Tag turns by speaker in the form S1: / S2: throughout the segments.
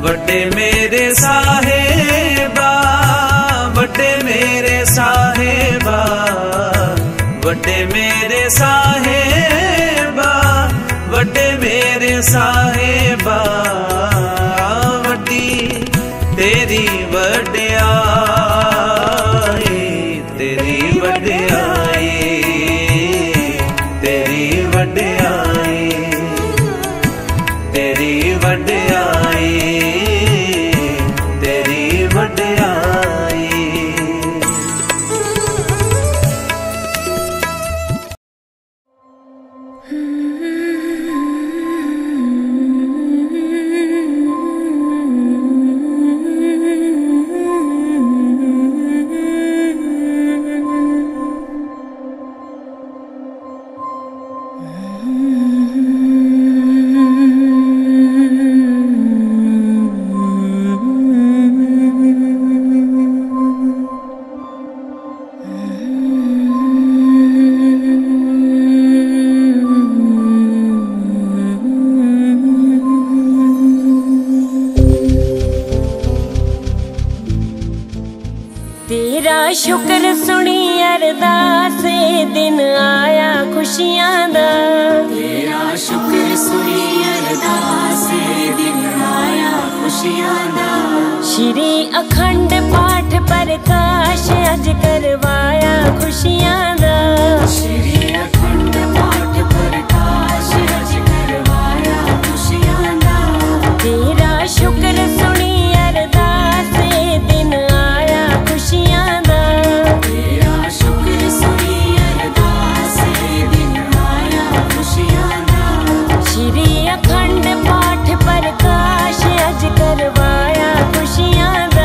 S1: वड्डे मेरे साहेबा, वड्डे मेरे साहेबा, वड्डे मेरे साहेबा, वड्डे मेरे साहेबा, वड्डी तेरी वड्डियाई, तेरी वड्डियाई, तेरी वड्डियाई, तेरी वड्डियाई, तेरी वड्डियाई।
S2: तेरा शुक्र सुनी अरदास दिन आया खुशियां दा, तेरा शुक्र सुनी अरदास दिन आया खुशियां दा। श्री अखंड पाठ प्रकाश अज करवाया खुशियां दा, श्री अखंड पाठ प्रकाश अज करवाया खुशियां दा। तेरा शुक्र सुनी अरदास दिन आया खुशियां दा, तेरा शुक्र सुनी अरदास दिन आया खुशियां दा। श्री अखंड पाठ प्रकाश अज करवाया खुशियां दा।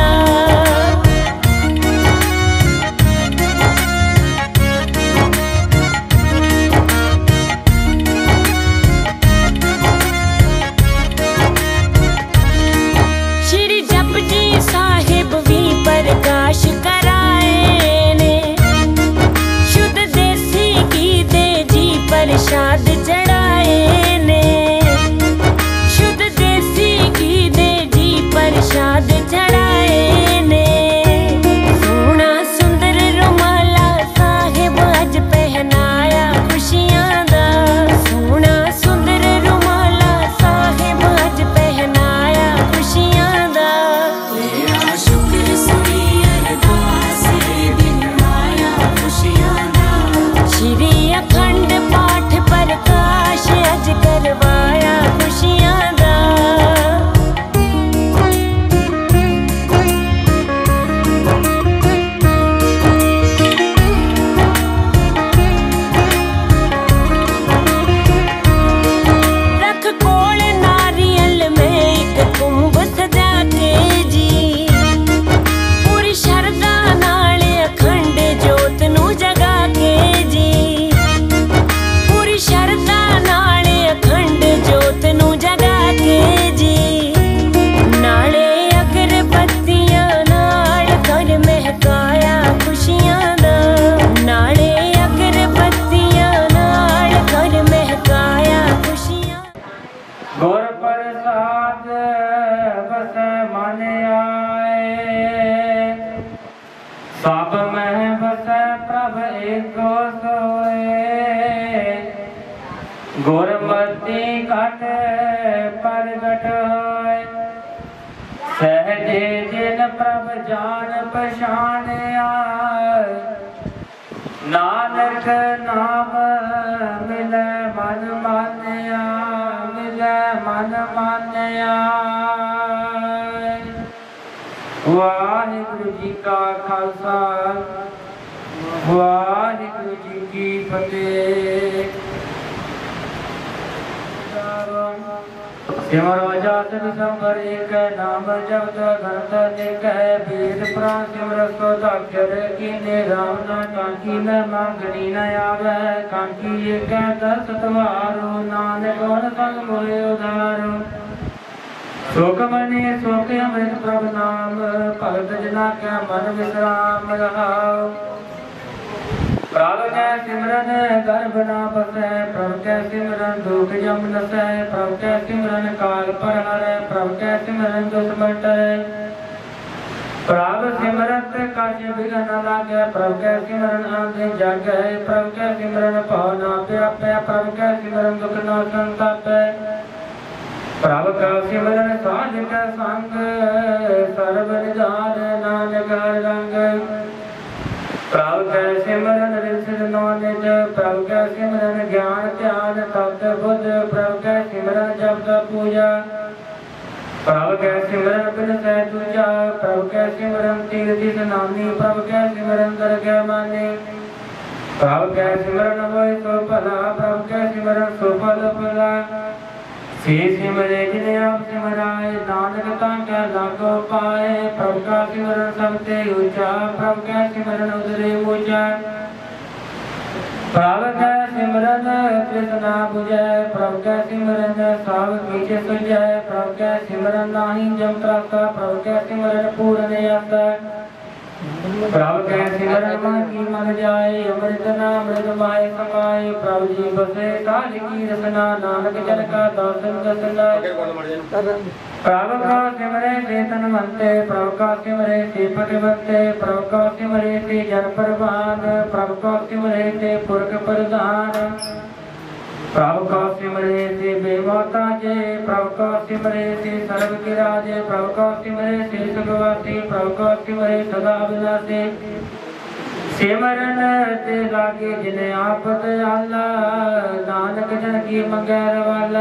S2: श्री जपजी साहिब भी प्रकाश कराए ने, शुद्ध देसी घी दे जी प्रसाद चढ़ाए ने, शुद्ध देसी घी दे जी प्रसाद चढ़ाए ने। सोना सुंदर रुमाला साहिब अज पहनाया खुशियां दा, सोना सुंदर रुमाला साहिब अज पहनाया खुशियां दा। तेरा शुक्र सुनी अरदास दिन आया खुशियां दा, श्री अखंड पाठ प्रकाश अज करवाया खुशियां दा। रख कोल नारियल में एक कुंभ सजा के जी, पूरी शरदा नाल अखंड जोत नू जगा के जी, पूरी शरदा नाल अखंड जोत नू जगा के जी। नाले अगरबत्तियां नाल घर महकाया खुशियां दा, नाले अगरबत्तियां नाल घर महकाया खुशियां।
S3: गुर प्रसाद बस मन आए, सब में बस प्रभ एको सोए। गुरमति घट प्रगट होए, सहजे जिन प्रभ जान पछाणिया। नानक नाम मिले मन मानिया, मिले मन मानिया। वाहिगुरु जी का खालसा, वाहिगुरु जी की फतेह। सिमर वजात दिसंबर एक नाम जपत घनत निक वेद प्राण सिमर सोदाक्षर कीने राम ना कांकी न मांगनी न आवे। कांकी एक दस तवारो नानक गुण संग मोहे उधारो। शोक मणि शोक अमृत प्रभ नाम, भगत जना के मन विश्राम रहाओ। प्रभ कै सिमरन गर्भ न बसै, प्रभ कै सिमरन दुख जम नसै, प्रभ कै सिमरन काल पर हरै, प्रभ कै सिमरन दुख मिटै। प्रभ सिमरत कछ बिघन न लागै, प्रभ कै सिमरन आंधे जागै, प्रभ कै सिमरन भव न व्यापै, प्रभ कै सिमरन दुख न संतापै। प्रभ का सिमरन साध कै संग, सर्व निधान नानक हर रंग। प्रभ कै सिमरन रिसिद नौनिज, प्रभ कै सिमरन ज्ञान ध्यान तप्त बुद्ध, प्रभ कै सिमरन जप तप पूजा। प्रभ कै सिमरन बिन सै दूजा, प्रभ कै सिमरन तीर्थ नामी, प्रभ कै सिमरन दरगह मानी। प्रभ कै सिमरन होय सो भला, प्रभ कै सिमरन सो फल फला। से सिमरे जिने आप सिमराए, नानक तांकै लागो पाए। प्रभ का सिमरन सबते ऊंचा, प्रभ कै सिमरन उतरे ऊंचा। प्रभ कै सिमरन तृष्णा बुझै, प्रभ कै सिमरन साव कीच सुझै। प्रभ कै सिमरन नाहि जम त्रासा, प्रभ कै सिमरन पूर्ण आसा। प्रभ कै सिमरन मन की मन जाए, अमृत नामृत माय समाए। प्रभ जी बसे काल की रसना, नानक जन का दासन दसना। प्रभ का सिमरे से तनवंते, प्रभ का सिमरे से पतिवंते, प्रभ का सिमरे से जन प्रवान, प्रभ का सिमरे से पुरख प्रधान। प्रभ का सिमरे से बेमाता जे, प्रभ का सिमरे से सर्व के राजे, प्रभ का सिमरे से सुखवासी, प्रभ का सिमरे सदा विनाशी। सिमरन ते लागे जिने आपत आला, नानक जन की मंगै रवाला।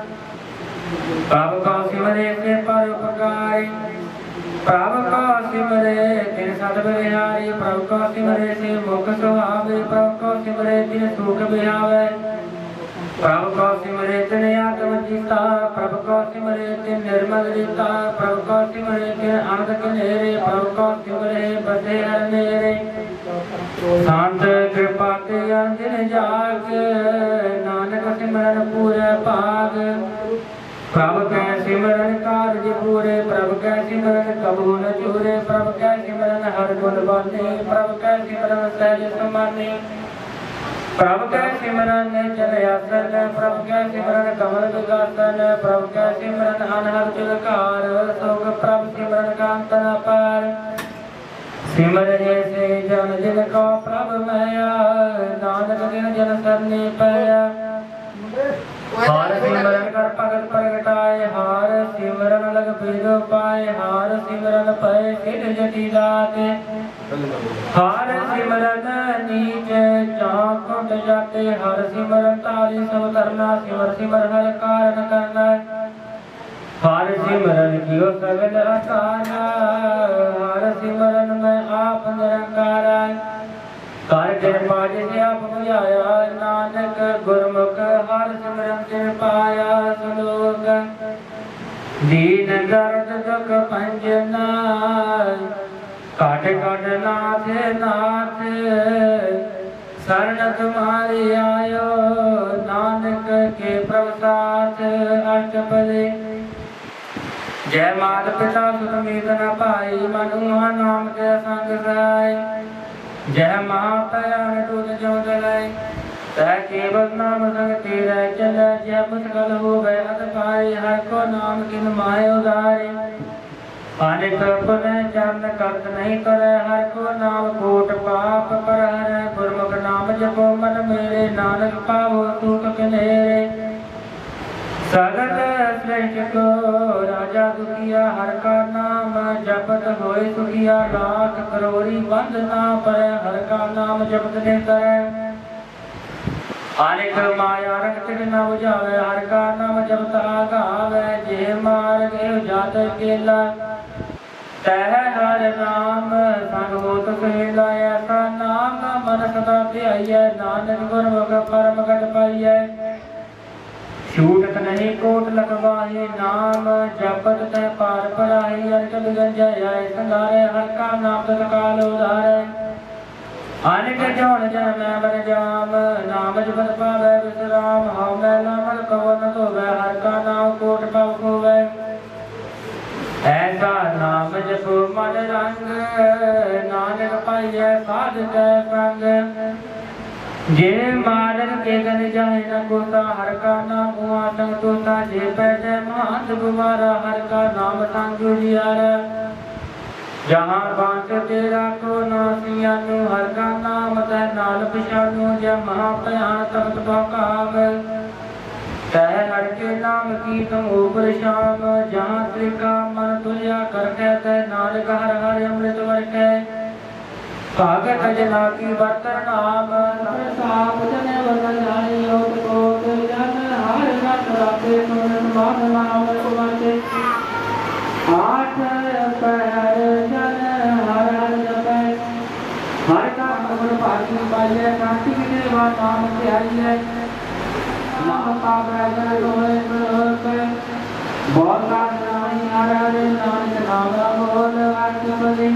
S3: प्रभ का सिमरे से परोपकारी, प्रभ का सिमरे तिन सत बिहारी। प्रभ का सिमरे से मुख सुहावे, प्रभ का सिमरे तिन सुख बिहावे। प्रभ का सिमरे तिन आत्म जीता, प्रभ का सिमरे तिन निर्मल रीता। प्रभ का सिमरे तिन आनंद कनेरे, प्रभ का सिमरे बसे हर मेरे। शांत कृपा ते अंजन जाग, नानक सिमरन पूरे भाग। प्रभ कै सिमरन कारज पूरे, प्रभ कै सिमरन कबहू न चूरे। प्रभ कै सिमरन हर गुण बानी, प्रभ कै सिमरन सहज समानी। प्रभ कै सिमरन चल आसन, प्रभ कै सिमरन कमल विगासन। प्रभ कै सिमरन अनहद जुलकार, सोग प्रभ सिमरन कांत न पार। सिमर जैसे जन जिन को प्रभ मैया, नानक जिन जन सरनी पाया। हार सिमरन कर भगत प्रगटाए, हार सिमरन लग बीरो पाए। हार सिमरन पय सिद्ध जटी दाते, हार सिमरन नीच चाकुट जाते। हर सिमरन तारी सब करना, सिमर सिमर हर कारण करना। हर सिमरन कियो सगल आसाना, हर सिमरन में आप निरंकारा। कर कृपा जिसे आप बुझाया, नानक गुरमुख हर सिमरन तिन पाया। श्लोक दीन दर्द दुख भंजना, काट काट नाथ नाथ। शरण तुम्हारी आयो, नानक के प्रसाद अष्टपदी। जय मात पिता सुत मीत न पाई, मनुआ नाम के संग सहाय। जय महापयान दूत जो दलाई, तह केवल नाम संग तेरा चल। जय मुस्कल हो गए अत पाई, हर को नाम किन माय उदारे। अनेक पुनः चरण करत नहीं करे, हर को नाम कोट पाप पर हर। गुरमुख नाम जपो मन मेरे, नानक पावो सुख कनेरे। सगल श्रेष्ठ को राजा दुखिया, हर का नाम जपत होए सुखिया। लाख करोड़ी बंधना पर, हर का नाम जपत ने करे। अनेक माया रंग तिन न बुझावे, हर का नाम जपत आगावे। जे मार्ग जात केला, तह हर नाम संग होत सुहेला। ऐसा नाम मन सदा ध्याइयै, नानक गुरमुख परम गत पाइयै। छूटत नहीं कोट लगवाही, नाम जपत तह पार पराही। अंत बिगन जय संधारे, हर का नाम तत्काल उधारे। अनेक जौन जन मैं बन जाम, नाम जपत पावै विश्राम। हौ मैला मन कहो न धोवै, हर का नाम कोट पाव खोवै। ऐसा नाम जपो मन रंग, नानक पाइयै साध कै संग। जे मारन के गन जाए न कोता हर का नाम हुआ संग तोता जे पैदे महात गुमारा हर का नाम संग जियारा जहाँ बांट तेरा को नासियानु हर का नाम तै नाल पिशानु जय महापया तख्त बकाम तै हर के नाम की तुम ऊपर शाम जहाँ त्रिका मन तुल्या कर तै नाल हर हर अमृत वर कै कागज जना की बर्तन नाम साप जने वरन जाने योग को जन हर रत राते सुन मान नाम कुमाते आठ पहर जन हर हर जपे हर का कमल पाती पाले कांति देवा नाम के हरिये नाम का बैगन रोए पे बहुत का नाम हर हर नाम बोल आके बली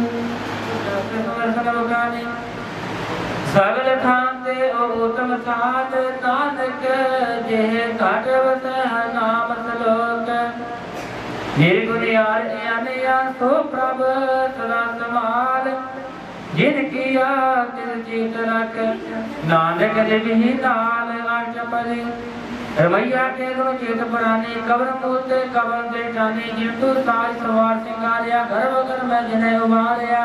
S3: सगल थान ते उत्तम साध नानक जेह घट वस नाम सलोक निर्गुणियार अनया सो प्रभ सदा समाल जिन किया तिल चित रख नानक जिहि नाल अष्टपदी रमैया के गुण चेत पुरानी कबर मूलते कबर दे जानी जिंतु साज सवार सिंगारिया गर्भ कर में जिन्हें उबारिया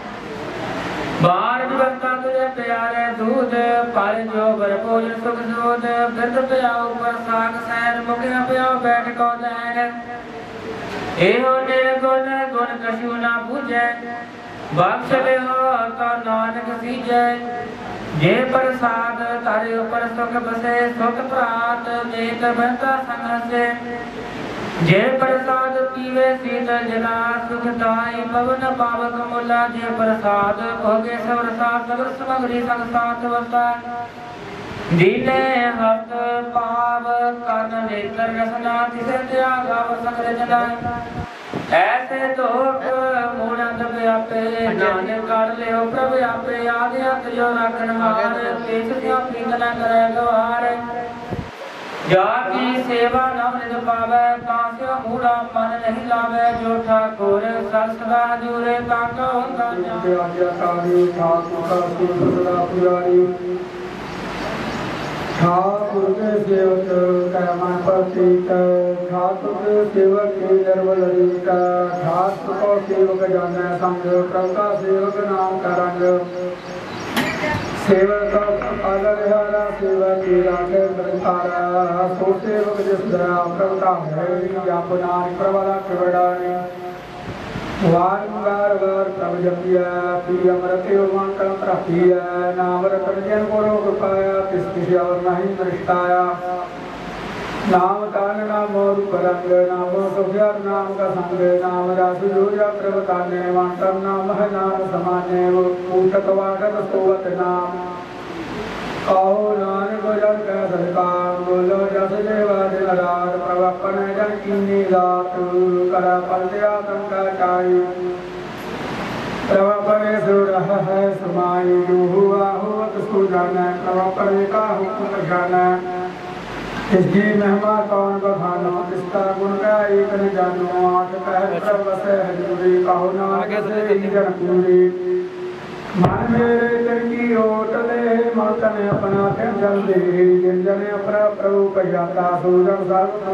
S3: बार विवक्ता तुझे प्यारे दूध पाल जो भरपूर सुख दूध बिरद प्याओ पर साग सैन मुखिया प्याओ बैठ को दैन एहो निर्गुण गुण कछु ना पूजे बख्श ले हो तो नानक सीजे जे प्रसाद तारे ऊपर सुख बसे सुख प्रात जेत बहता संग से जे प्रसाद पीवे शीतल जला सुखदाई पवन पावक मुला जे प्रसाद भोगे सब रसात सगर समग्री संग साथ वसा दीने हस्त पाव कन नेत्र रसना तिसे त्याग सगर जना ऐसे दोख मूढ़ व्यापे नानक कर ले प्रभ आपे आदि अंत जो रखन हार पेश त्या प्रीत न करे गवार जाकी सेवा नव निज पावे तास्यो मूढ़ा मन नहीं लावे जो ठाकुर सर सदा जुरे ताका होता
S4: आज्ञाकारी ठाकुर का सदा पुजारी ठाकुर के सेवक कैमन प्रतीक ठाकुर के सेवक के निर्मल रीत ठाकुर को सेवक जाने संग प्रभु का सेवक नाम का रंग सेवक अलहरा सेवक की राखे प्रतारा सो सेवक जिस दया प्रभुता है अपना प्रबला केवड़ानी वार प्रभु जपिया प्रियम रखे मंगल प्राप्तिया नाम रतन जन को कृपाया किस और नहीं दृष्टाया नाम कान नाम और परंग नाम सुभ्यार नाम का संग नाम रासु जोजा प्रभु काने वांतम नाम है नाम समाने वो ऊटक वाटक सोवत नाम कहो नानक जन का सरकार बोलो जस देवा दिन रात प्रवपन जन कीनी रात करा पलया तंका चाई प्रवपन सुर है समाई जो हुआ तुसको जाना प्रवपन का हुक्म जाना इसकी महिमा कौन बखानो इसका गुण का एक न जानो आठ पहर प्रभु से हजूरी कहो नानक से जन पूरी मन मेरे जन की ओट ले मन तने अपना फिर जल दे जिन जन अपना प्रभु कहियाता सूजन सर्व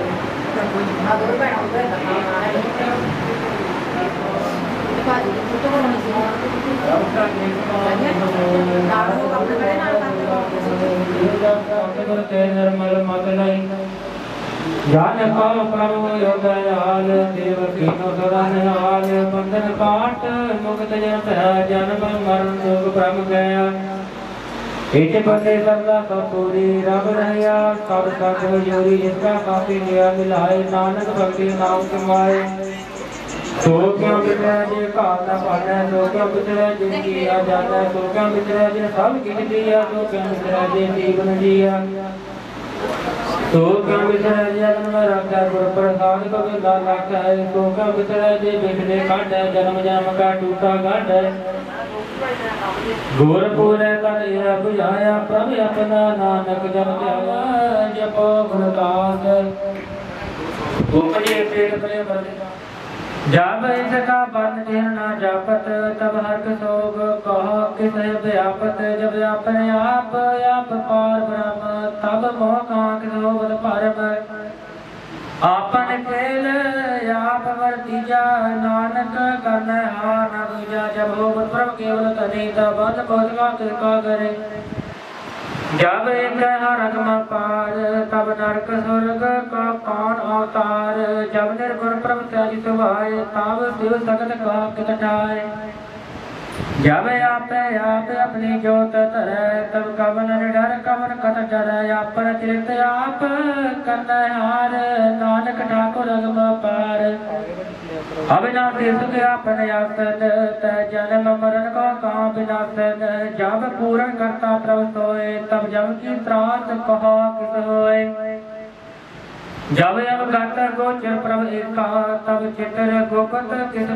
S3: निर्मल मत नहीं जान पाओ प्रभु योग हाल देव कीनो सदान हाल बंधन काट मुक्त जन जन्म मरण दुख ब्रह्म गया इट बंदे सरदा कपूरी रब रहया सब सख जोरी जिसका काफी लिया मिलाए नानक भक्ति नाम कमाए सो क्यों बितरे जे काला पाना सो क्यों बितरे जिन किया जाना सो क्यों बितरे जे सब किछ दिया सो क्यों बितरे जे जीवन जिया सो क्यों बितरे जे जन्म रखा गुर प्रसाद को मिला लाख है सो क्यों बितरे जे बिखरे काट जन्म जन्म का टूटा गढ़ गुर पूरे कर यह बुझाया प्रभु अपना नानक जन ध्याया जपो गुरदास उपजे पेट प्रेम जब इसका बन दिन न जापत तब हर्क सोग कहो किस व्यापत। जब व्यापन आप पार ब्रह्म तब मोह कांक सोबत परम। आपन खेल आप वर्तीजा नानक करन हार न दूजा। जब हो प्रभु केवल तनी तब बंद बोधवा कृपा करे। जब एक हरक पार तब नरक स्वर्ग का कौन अवतार। जब निर्गुण प्रभु त्याग सुभाए तब शिव सकत का कित ठाए। जब आप अपनी जोत धरे तब कवन निडर कवन कत डरे। आपन तीर्थ आप करना हार नानक ठाकुर अगम पार। अविनाशी सुख आपन आसन जन्म मरण को कहाँ विनाशन। जब पूर्ण करता प्रभु सोए तब जब की त्रास कहो किस होए। जब अवगत गोचर प्रभु एका तब चित्र गोपत किस।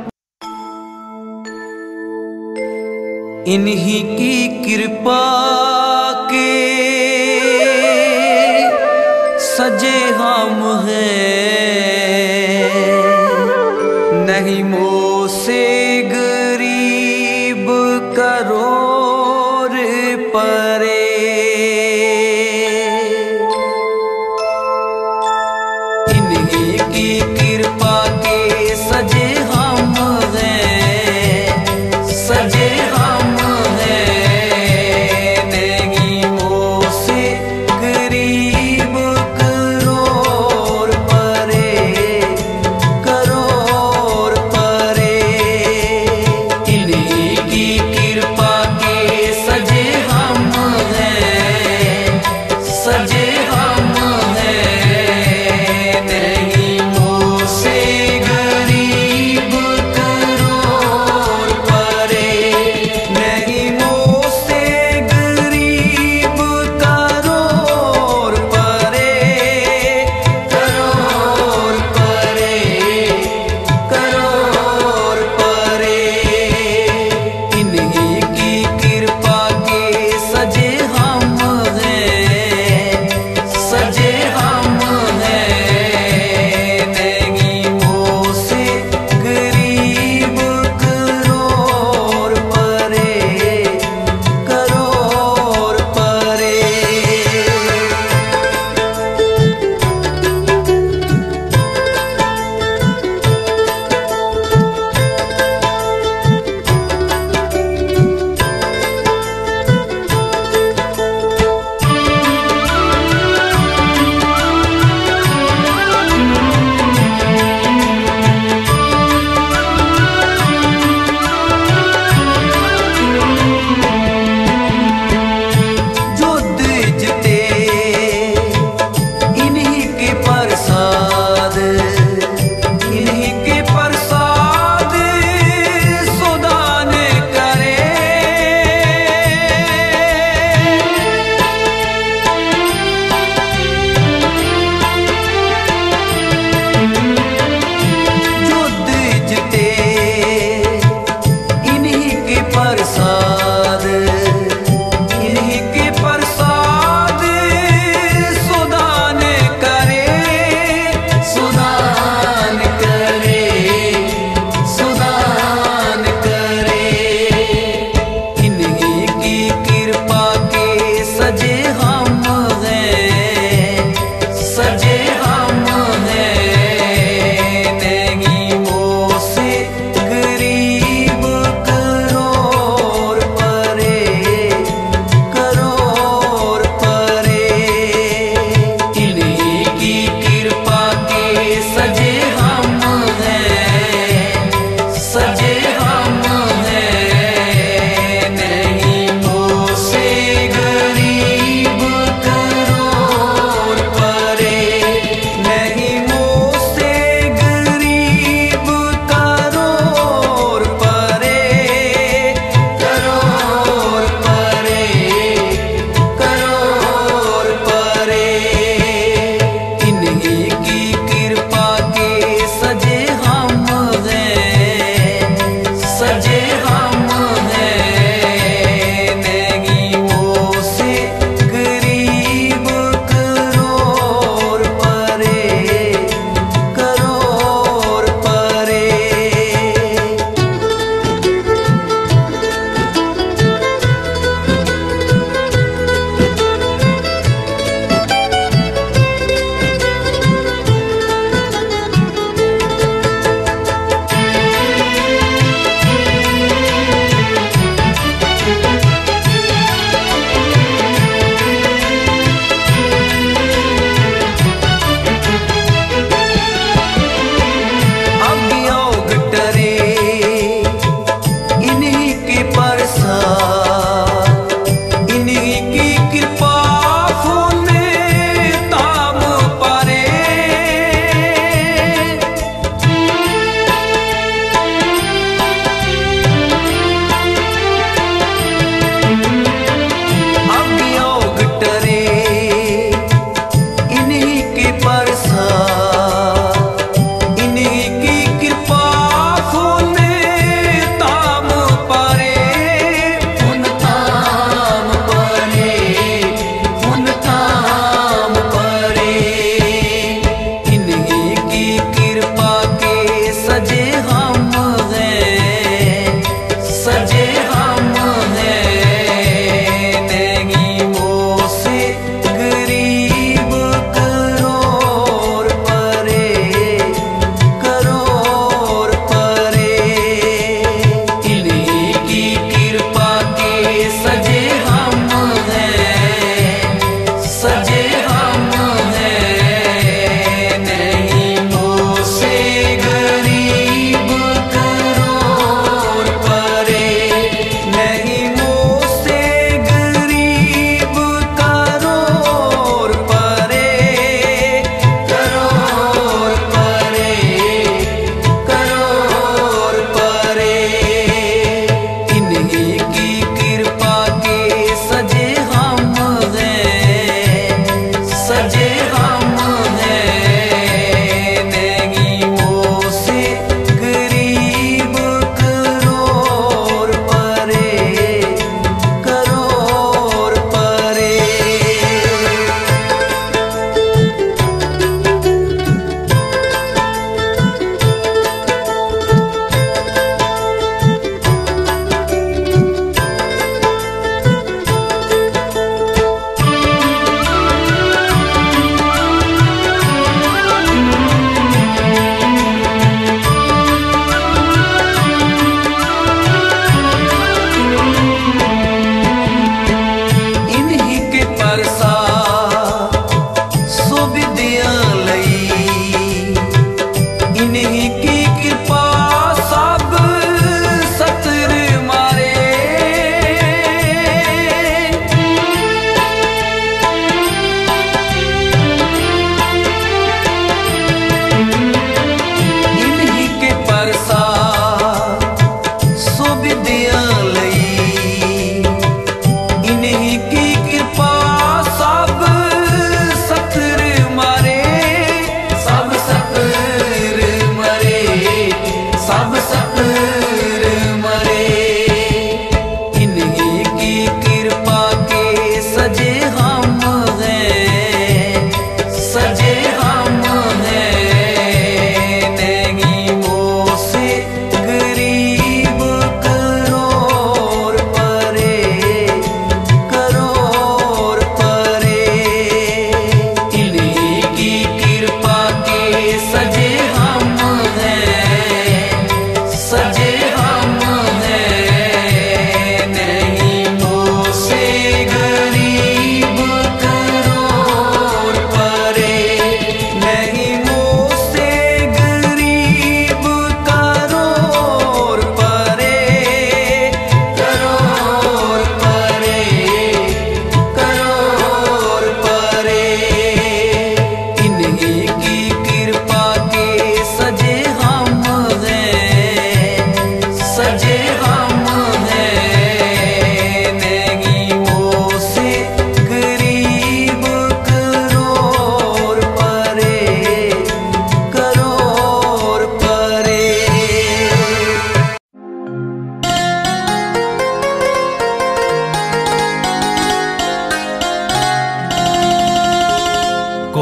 S1: इन्हीं की कृपा के सजे हम हैं, नहीं मोह से गरीब करोड़ परे। इन्हीं की कृपा के सजे हम हैं, सजे हम हैं, नहीं मोह से गरीब करोड़ परे।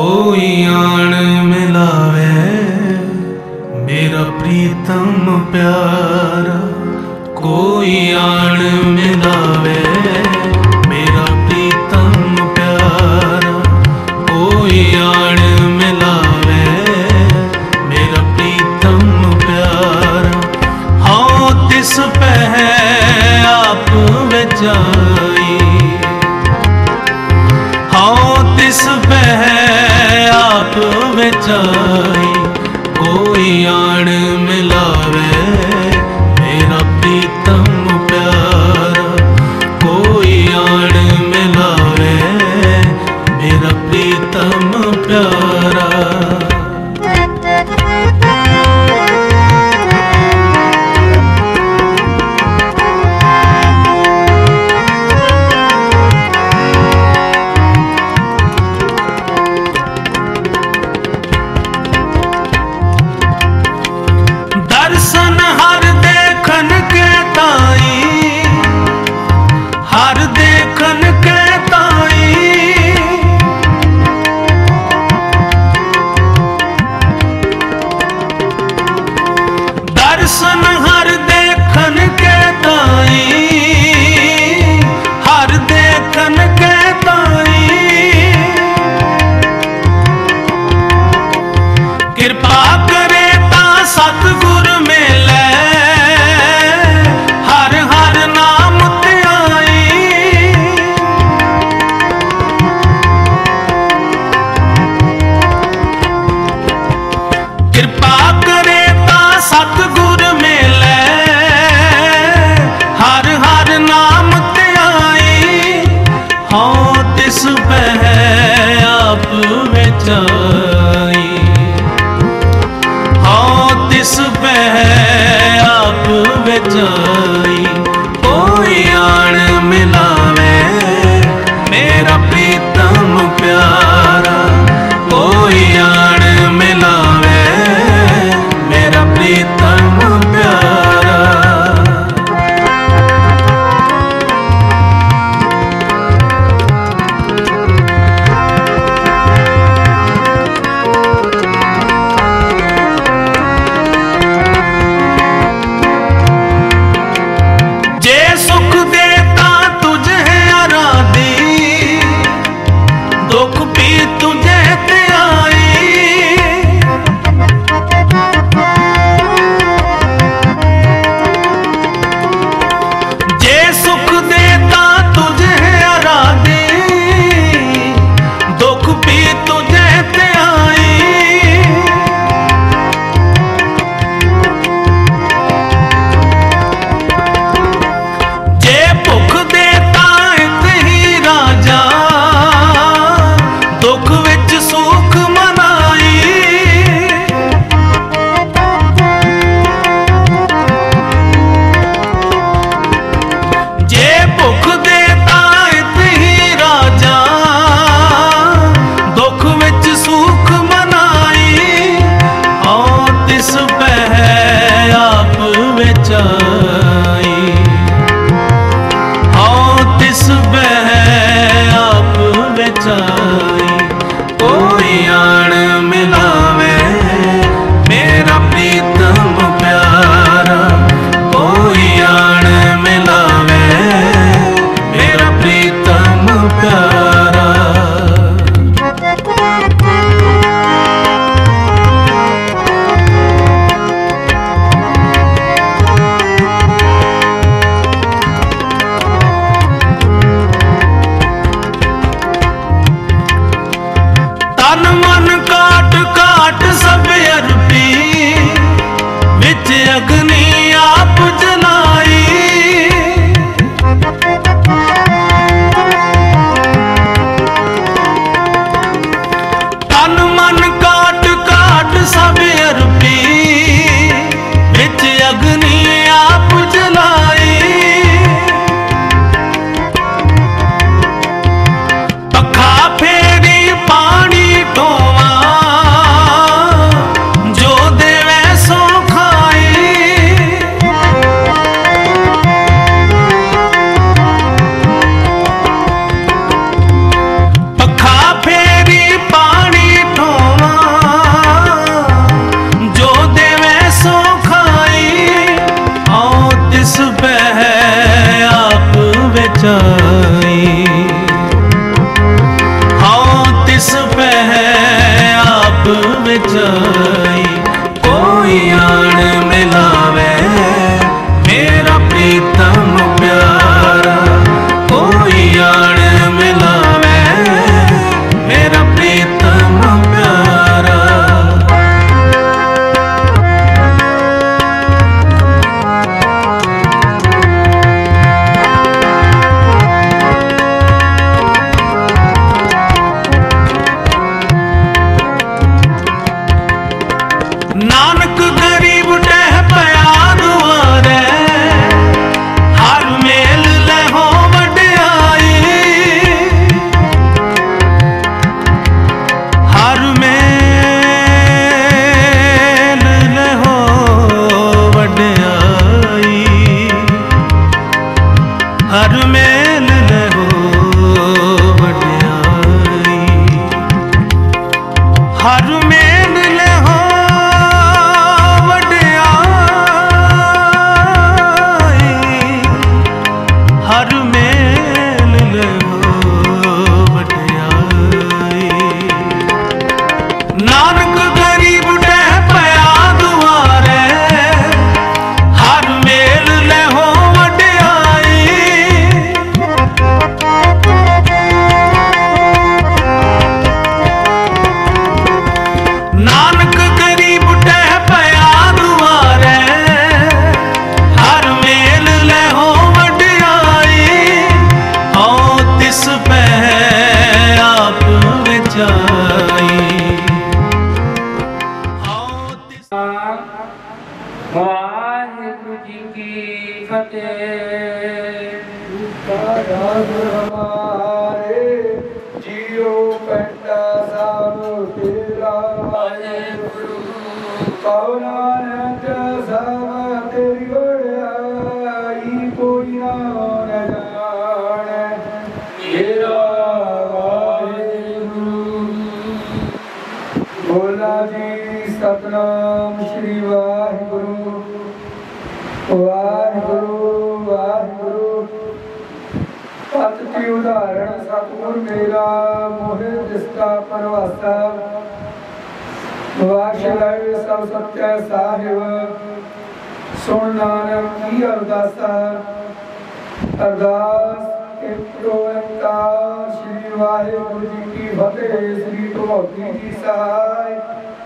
S5: कोई आन मिलावे मेरा प्रीतम प्यारा, कोई आन मिलावे मेरा प्रीतम प्यारा, कोई आन मिलावे मेरा प्रीतम प्यारा। हाँ तिस पे है आप बेचाई, हाँ तिस पे है आप बेचाई, कोई आन मिलावे मेरा प्रीतम प्यारा, कोई आन मिलावे मेरा प्रीतम प्यारा। दर्शन हर देखन के ताई, हर देखन के ताई, दर्शन हर देखन के ताई, हर देखन के ताई, कृपा करे ता सतगुर मिले हर हर नाम त्याई, कृपा करे ता सतगुर मिले हर हर नाम त्याई। हाँ तिस पे है आप बेचाई, हाँ तिस पे है आप बेचाई, कोई आन मिलावे मेरा प्रीतम प्यारा, कोई आन मिलावे मेरा प्रीतम प्यारा। जे सुख देता तुझे आराधी, दुख भी तुझे त्याई, जे सुख देता तुझे आराधी, दुख भी तुझे त्याई। जे भुख देता इत ही राजा, दुख विच सुख मनाई, जे भुख देता इत ही राजा, दुख विच सुख मनाई। हाँ तिस पे है आप बेचाई, हाँ तिस पे है आप बेचाई, कोई आन मिलावे मेरा प्रीतम प्यारा, कोई आन मिलावे मेरा प्रीतम प्यारा। तन मन काट काट सब अर्पी, विच अग्नि आप जलाई, तन मन काट काट सब अर्पी, विच अग्नि आप जलाई, पखा फेरी पानी ढोवा, बचाई। कोई आन मिलावे मेरा प्रीतम प्यारा, कोई आन मिलावे मेरा प्रीतम प्यारा। नानक गरीब टह पया दुआरे, हर मेल लहो वड्याई, हर मेल लहो वड्याई, हर मेल लहो वड्याई, हर मेल लहो हर मेल लहो वड्याई। नानक गरीब टह पया दुआरे, हर मेल लहो वड्याई। नानक गरीब टह पया दुआरे, हर मेल लहो तिस पै आप विचाई।
S3: वाहिगुरु जी की फतेह।
S4: हमारे जियो पेंटा सारो तेरा वाहिगुरु, पौराणिक सब तेरी बड़ाई, कोई ना जाने मेरा वाहिगुरु। बोला जी सतनाम श्री वाहिगुरु, वाहिगुरु वाहिगुरु। पत की उदाहरण सतगुर मेरा, मोहे जिसका परवासा, वाक्षलय सब सत्य साहिब, सुन नानक की अरदासा। अरदास एक ओंकार श्री वाहिगुरु जी की फतेह। श्री भगवती जी सहाय।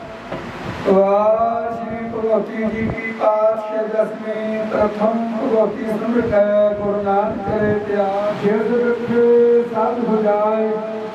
S4: वार श्री भगवती जी की पातशाह दसवीं प्रथम भगवती स्मृत है, गुरु नानक करे त्याग। जिद रखे सब हो जाए,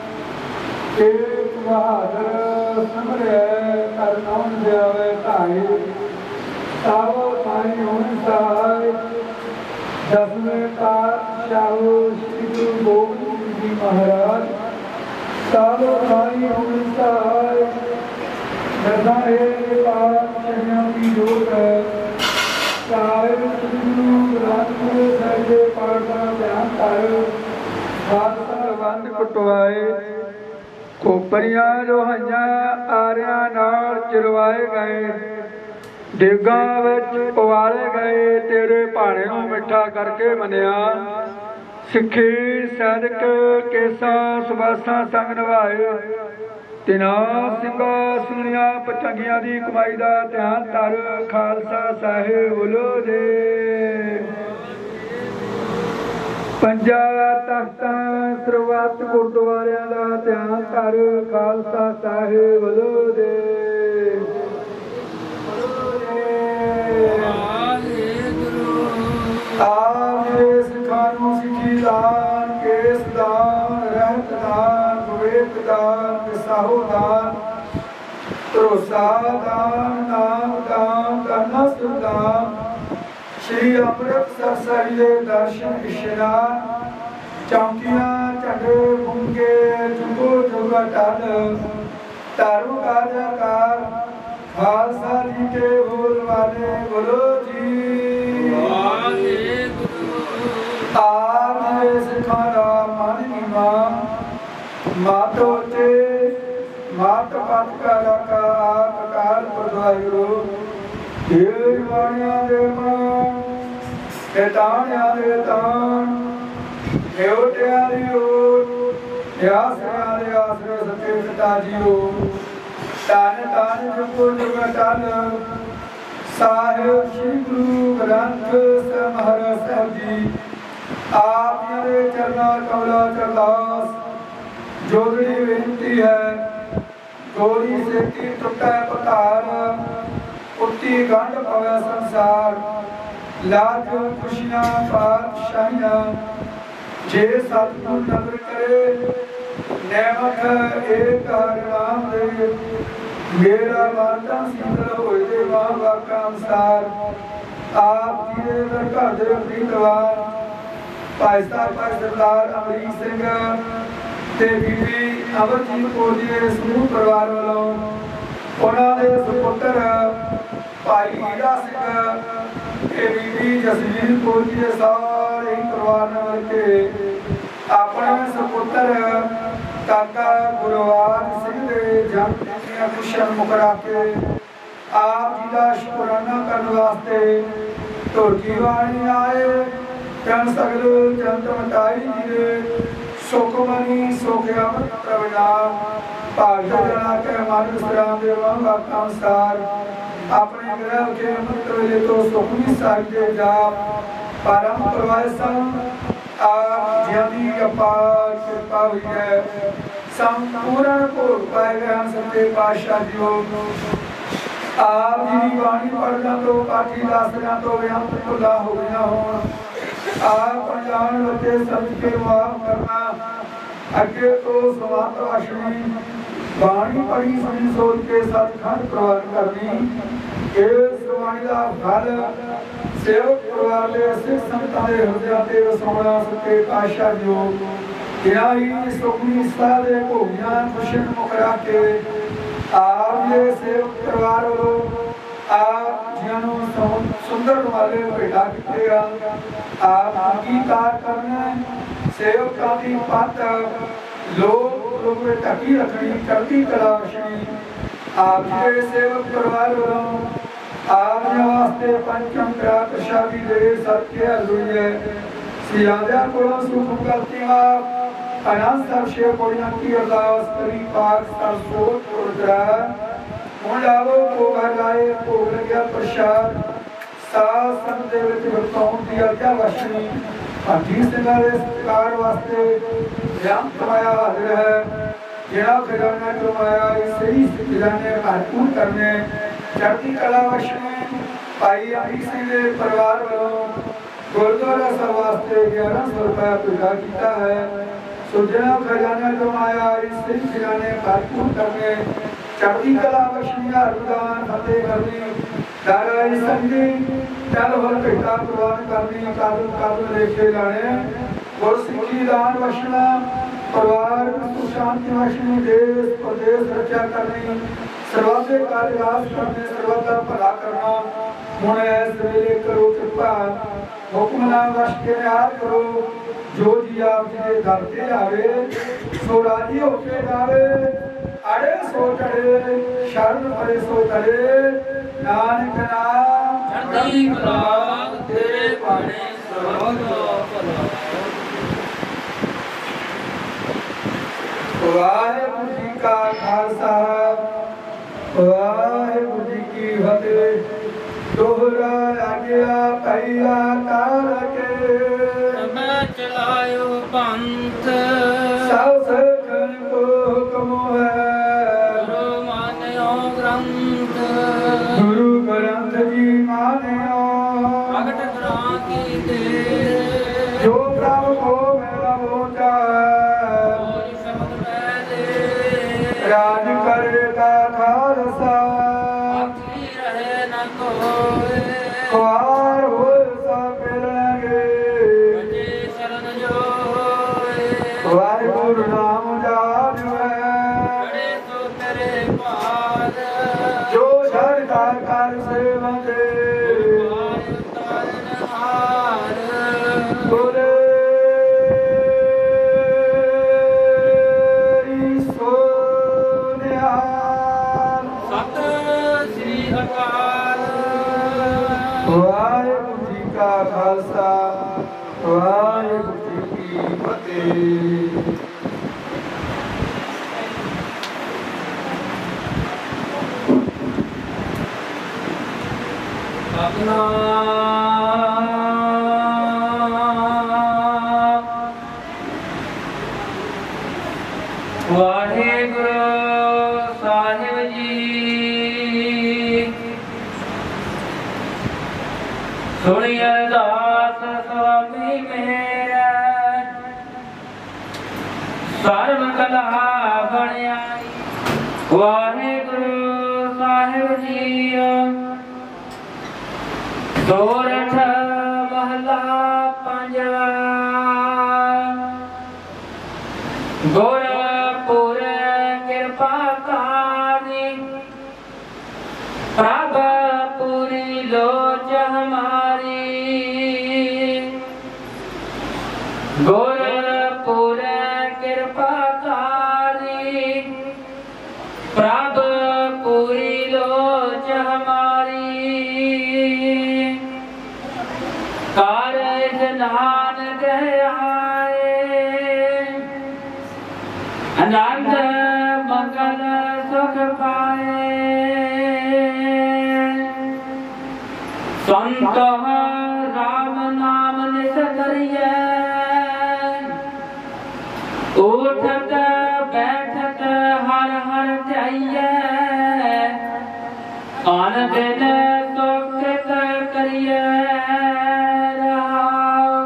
S4: एक बहादुर समरे कर नौन जावे ताई, सावो ताई होन सहाय। दसवें पातशाह श्री गुरु गोबिंद जी महाराज, सावो ताई होन सहाय। दसाए पातशाहियों की जोत है, साहिब श्री गुरु ग्रंथ साहिब के पाठ का ध्यान कर। खालसा वंद कुटवाए, खोपरियां लोहाइयां आरियां नाल चिरवाए गए, देगां विच पवाले गए, तेरे भाणे नूं मिठा करके मनिया। सिੱਖੀ सैनिक केसां सुबासां संग निभाए, तिना ਸਿੰਘਾਂ ਸੁਣੀਆਂ ਪਤੰਗੀਆਂ ਦੀ ਕਮਾਈ ਦਾ ਧਿਆਨ ਧਰ। ਖਾਲਸਾ ਸਾਹਿਬ ਬੋਲੋ ਜੇ। ਪੰਜਾ ਤਖਤਾਂ ਸਰਬੱਤ ਗੁਰਦੁਆਰਿਆਂ ਦਾ ਧਿਆਨ ਧਰ। ਖਾਲਸਾ ਸਾਹਿਬ ਬੋਲੋ ਜੇ। ਆਵੇ ਸਿੱਖਾਂ ਨੂੰ ਸਿੱਖੀ ਦਾਨ, ਕੇਸ ਦਾਨ, ਰਹਿਤ ਦਾਨ, ਵਿਵੇਕ ਦਾਨ, ਵਿਸਾਹੋ ਦਾਨ, ਭਰੋਸਾ ਦਾਨ, ਨਾਮ ਦਾਨ, ਧਰਮਸਥ ਦਾਨ। श्री अमृतसर ਸਾਹਿਬ ਦੇ ਦਰਸ਼ਨ ਇਸ਼ਨਾਨ। ਚੌਂਕੀਆਂ ਝੰਡੇ ਫੁੰਕੇ ਚੁੰਗੋ ਚੁਗਾ ਟਲ, ਧਰਮ ਕਾਰਜਕਾਰ ਖਾਲਸਾ जी के बोल वाले बोलो जी। आप सिखा मन नीमा, मातो चे मात पत का आप काल परवायो। वाणिया दे मान, ताणिया दे ताण, न्योटिया दी ओट, आसरिया दे आसरे सच्चे पिता जी हो। ਧੰਨ ਧੰਨ ਜਪੋ ਜੁਗ ਟਲ ਸਾਹਿਬ ਸ੍ਰੀ ਗੁਰੂ ਗ੍ਰੰਥ ਸਾਹਿਬ ਸਾਹਿਬ ਜੀ ਆਪ ਮੇਰੇ ਚਰਨਾਂ ਕਮਲਾ ਚਰਦਾਸ ਜੋਗੜੀ ਬੇਨਤੀ ਹੈ ਗੋਰੀ ਸੇਤੀ ਟੁੱਟੈ ਪਤਾਰ ਉੱਤੀ ਗੰਢ ਪਵੈ ਸੰਸਾਰ ਲਾਜ ਖੁਸ਼ੀਆਂ ਪਾਤਸ਼ਾਹੀਆਂ ਜੇ ਸਤਿਗੁਰ ਨਦਰ ਕਰੇ ਨੈਮਤ ਏਕ ਹਰਿ ਨਾਮ ਦੇ ਮੇਰਾ ਵਾਰਤਾ ਸਿੰਦਰ ਹੋਏ ਦੇ ਵਾਹ ਵਾਕਾ ਅਨਸਾਰ ਆਪ ਜੀ ਦੇ ਘਰ ਦੇ ਪ੍ਰੀਤਵਾਨ ਭਾਈ ਸਾਹਿਬ ਭਾਈ ਸਰਦਾਰ ਅਮਰੀਕ ਸਿੰਘ ਤੇ ਬੀਬੀ ਅਮਰਜੀਤ ਕੌਰ ਜੀ ਦੇ ਸਮੂਹ ਪਰਿਵਾਰ ਵੱਲੋਂ ਉਹਨਾਂ ਦੇ ਸੁਪੁੱਤਰ ਭਾਈ ਹੀਰਾ ਸਿੰਘ ਤੇ ਬੀਬੀ ਜਸਵੀਰ ਕੌਰ ਜੀ ਦੇ ਸਾਰੇ ਪਰਿਵਾਰ ਨਾਲ ਮਿਲ ਕੇ ਆਪਣੇ ਸੁਪੁੱਤਰ ਕਾਕਾ ਗੁਰਵਾਰ ਸਿੰਘ ਦੇ ਜਨਮ ਦਿਨ ਦੀਆਂ ਖੁਸ਼ੀਆਂ ਮੁਕਰਾ ਕੇ ਆਪ ਜੀ ਦਾ ਸ਼ੁਕਰਾਨਾ ਕਰਨ ਵਾਸਤੇ ਢੋਲਕੀ ਵਾਣੀ ਆਏ ਜਨ ਸਗਲ ਜਨਤ ਮਟਾਈ ਜੀ ਦੇ ਸੁਖਮਨੀ ਸੁਖਿਆਮਤ ਪ੍ਰਵਣਾ ਭਾਗਤ ਜਨਾ ਕੇ ਮਨ ਵਿਸਰਾਮ ਦੇ ਵਾਕਾਂ ਅਨੁਸਾਰ ਆਪਣੇ ਗ੍ਰਹਿ ਕੇ ਅੰਮ੍ਰਿਤ ਵੇਲੇ ਤੋਂ ਸੁਖਮਨੀ ਸਾਹਿਬ ਦੇ ਜਾਪ ਪਰਮ ਪ੍ਰਵਾਹ ਸੰ ਆਪ ਜੀ ਅਪਾਰ ਕਿਰਪਾ ਹੋਈ ਹੈ ਸੰਪੂਰਨ ਭੋਗ ਪਾਏ ਗਏ ਹਨ ਸੱਚੇ ਪਾਤਸ਼ਾਹ ਜੀਓ ਆਪ ਜੀ ਦੀ ਬਾਣੀ ਪੜ੍ਹਨਾ ਤੋਂ ਪਾਠੀ ਦਾਸਰਿਆਂ ਤੋਂ ਵਿਅੰਤ ਭੁੱਲਾਂ ਹੋ ਗਈਆਂ ਹੋਣ ਆਪ ਅਣਜਾਣ ਬੱਚੇ ਸਮਝ ਕੇ ਮਾਫ ਕਰਨਾ ਅੱਗੇ ਤੋਂ ਸਵਾਤ ਵਾਸ਼ਣੀ ਬਾਣੀ ਪੜ੍ਹੀ ਸੁਣੀ ਸੋਚ ਕੇ ਸਤਿਖੰਡ ਪ੍ਰਵਾਨ ਕਰਨੀ ਇਸ ਬਾਣੀ ਦਾ ਫਲ ਸੇਵਕ ਪਰਿਵਾਰ ਦੇ ਸਿੱਖ ਸੰਗਤਾਂ ਦੇ ਹਿਰਦਿਆਂ ਤੇ ਵਸਾਉਣਾ ਸੱਚੇ ਪਾਤਸ਼ਾਹ ਜੀਓ ਇਹਨਾਂ ਹੀ ਸੁਖਮਨੀ ਸਾਹਿਬ ਦੇ ਭੋਗੀਆਂ ਖੁਸ਼ੀਆਂ ਮੁਕਰਾ ਕੇ ਆਪ ਦੇ ਸੇਵਕ ਪਰਿਵਾਰ ਵੱਲੋਂ ਆਪ ਜੀਆਂ ਨੂੰ ਸੁੰਦਰ ਵਾਲੇ ਭੇਟਾ ਕੀਤੇ ਹਨ ਆਪ ਅੰਗੀਕਾਰ ਕਰਨਾ ਸੇਵਕਾਂ ਦੀ ਪੱਤ ਲੋਕ ਵਿੱਚ ਢਕੀ ਰੱਖਣੀ ਚੜ੍ਹਦੀ ਕਲਾ ਬਖਸ਼ਣੀ ਆਪ ਦੇ ਸੇਵਕ ਪਰਿਵਾਰ ਵੱਲੋਂ ਆਪ ਜੀ ਵਾਸਤੇ ਪੰਚਮ ਪਿਆਰ ਪ੍ਰਸ਼ਾਦੀ ਦੇ ਸਤਿ ਹਜ਼ੂਰੀ ਹੈ ਸਿਆਦਿਆਂ ਕੋਲੋਂ ਸੁਖ ਕਰਤੀ ਮਾਪ ਅਨੰਦ ਸਾਹਿਬ ਸ਼ੇਰ ਕੋੜੀਆਂ ਕੀ ਅਰਦਾਸ ਕਰੀ ਪਾਕ ਸਰਸੋਤ ਗੁਰਦੁਆਰਾ ਹੁਣ ਆਵੋ ਭੋਗ ਲਾਏ ਭੋਗ ਲੱਗਿਆ ਪ੍ਰਸ਼ਾਦ ਸਾਧ ਸੰਗਤ ਦੇ ਵਿੱਚ ਵਰਤਾਉਣ ਦੀ ਆਗਿਆ ਵਸ਼ਣੀ ਭਾਜੀ ਸਿੰਘਾਂ ਦੇ ਸਤਿਕਾਰ ਵਾਸਤੇ ਵਿਆਮ ਕਮਾਇਆ ਹਾਜ਼ਰ ਹੈ ਜਿਹੜਾ ਖਜ਼ਾਨਾ ਕਮਾਇਆ ਇਸ ਸਹੀ ਖਜ਼ਾਨੇ ਭਰਪੂਰ ਕਰਨੇ ਚੜ੍ਹਦੀ ਕਲਾ ਵਸ਼ਣੀ ਭਾਈ ਅਮਰੀਕ ਸਿੰਘ ਦੇ ਪਰਿਵਾਰ ਵੱਲੋਂ ਗੁਰਦੁਆਰਾ ਸਾਹਿਬ ਵਾਸਤੇ 1100 ਰੁਪਏ ਭੇਟਾ ਕੀਤਾ ਹੈ ਸੋ ਜਿਹੜਾ ਖਜ਼ਾਨਾ ਕਮਾਇਆ ਇਸ ਸਹੀ ਖਜ਼ਾਨੇ ਭਰਪੂਰ ਕਰਨੇ ਚੜ੍ਹਦੀ ਕਲਾ ਬਖਸ਼ਣੀ ਹਰਦਾਨ ਫਤਿਹ ਕਰਨੀ ਦਾਰਾਈ ਸੰਜੀ ਚੱਲ ਹੋਰ ਭੇਟਾ ਪ੍ਰਵਾਨ ਕਰਨੀ ਕਾਬਲ ਕਾਬਲ ਰੇਖੇ ਲਾਣੇ ਗੁਰ ਸਿੱਖੀ ਦਾਨ ਬਖਸ਼ਣਾ ਪਰਿਵਾਰ ਨੂੰ ਸ਼ਾਂਤੀ ਬਖਸ਼ਣੀ ਦੇਸ਼ ਪ੍ਰਦੇਸ਼ ਰੱਖਿਆ ਕਰਨੀ ਸਰਬੱਤ ਦੇ ਕਾਰਜ ਰਾਸ ਕਰਨੇ ਸਰਬੱਤ ਦਾ ਭਲਾ ਕਰਨਾ ਹੁਣ ਇਸ ਵੇਲੇ ਕਰੋ ਕਿਰਪਾ ਹੁਕਮਨਾਮ ਵਸ਼ ਕੇ ਨਿਹਾਲ ਕਰੋ ਜੋ ਜੀ ਆਪ ਜੀ ਦੇ ਦਰ ਤੇ ਆਵੇ ਸੋ ਰਾਜੀ ਹੋ ਕੇ ਜਾਵੇ ਅੜੇ ਸੋ ਚੜੇ ਸ਼ਰਨ ਪਰੇ ਸੋ ਤਰੇ ਨਾਨਕ ਨਾਮ ਚੜ੍ਹਦੀ ਕਲਾ ਤੇਰੇ ਬਾਣੇ ਸਰਬੱਤ ਦਾ ਭਲਾ ਵਾਹਿਗੁਰੂ ਜੀ ਕਾ ਖਾਲਸਾ ਵਾਹਿਗੁਰੂ ਜੀ ਕੀ ਫਤਿਹ ਦੋਹਰਾ ਆਗਿਆ ਪਈਆ ਕਰ ਕੇ
S3: ਮੈਂ ਚਲਾਇਓ ਪੰਥ
S4: ਸਭ ਸਖਣ ਕੋ ਹੁਕਮ ਹੈ
S3: ਗੁਰੂ ਮਾਨਿਓ ਗ੍ਰੰਥ
S4: ਗੁਰੂ ਗ੍ਰੰਥ ਜੀ ਮਾਨਿਓ
S3: ਪ੍ਰਗਟ ਕਰਾਂ ਕੀ ਦੇ
S4: ਜੋ ਪ੍ਰਭ ਕੋ ਮੇਰਾ ਬੋਚਾ
S3: ਹੋਈ ਸ਼ਬਦ ਮੈਂ ਦੇ
S4: ਰਾਜ ਕਰੇਗਾ ਖਾਲਸਾ
S3: ਆਖੀ ਰਹੇ ਨ ਕੋਏ
S4: ਕੁਆਰ ਹੋਏ ਸਾ ਮਿਲਣਗੇ
S3: ਜੇ ਸ਼ਰਨ ਜੋਏ
S4: ਵਾਹਿਗੁਰੂ ਨਾਮ ਜਾਣਵੇ
S3: ਬੜੇ ਸੋ ਤੇਰੇ ਪਾਦ
S4: ਜੋ ਸ਼ਰਧਾ ਕਰ ਸੇਵੰਦੇ
S3: ਵਾਯ ਤਾਰਨ ਹਾਰ
S4: ਬੋਲੇ ਸੋਨਿਆ
S3: ਸਤਿ ਸ੍ਰੀ ਅਕਾਲ
S4: ਵਾਹਿਗੁਰੂ
S3: ਵਾਹਿਗੁਰੂ ਸਾਹਿਬ ਜੀ ਸੁਣੀ ਅਰਦਾਸ ਸੁਆਮੀ ਮੇਰਾ ਸਰਬ ਕਲਾ ਬਣਿਆ। ਵਾਹਿਗੁਰੂ ਸਾਹਿਬ ਜੀ ਸੋਰਠ ਮਹਲਾ ਪੰਜਵਾ। ਗੁਰਪੁਰ ਕਿਰਪਾ ਕਾਰੀ ਪ੍ਰਭ ਪੂਰੀ ਲੋਚ ਹਮਾਰੀ। ਗੁਰਪੁਰ ਕਿਰਪਾ ਕਾਰੀ ਪ੍ਰਭ ਪੂਰੀ ਲੋਚ ਹਮਾਰੀ। ਕਾਰਜ ਨਾਨਕ ਆਏ ਆਨੰਦ ਮੰਗਲ ਸੁਖ ਪਾਏ। ਸੰਤ ਰਾਮ ਨਾਮ ਨਿਸ ਕਰਿਐ ਉਠਤ ਬੈਠਤ ਹਰ ਹਰ ਧਿਆਈਐ। ਆਨ ਦਿਨ ਸੁਖਿਤ ਕਰਿਐ ਰਹਾਉ।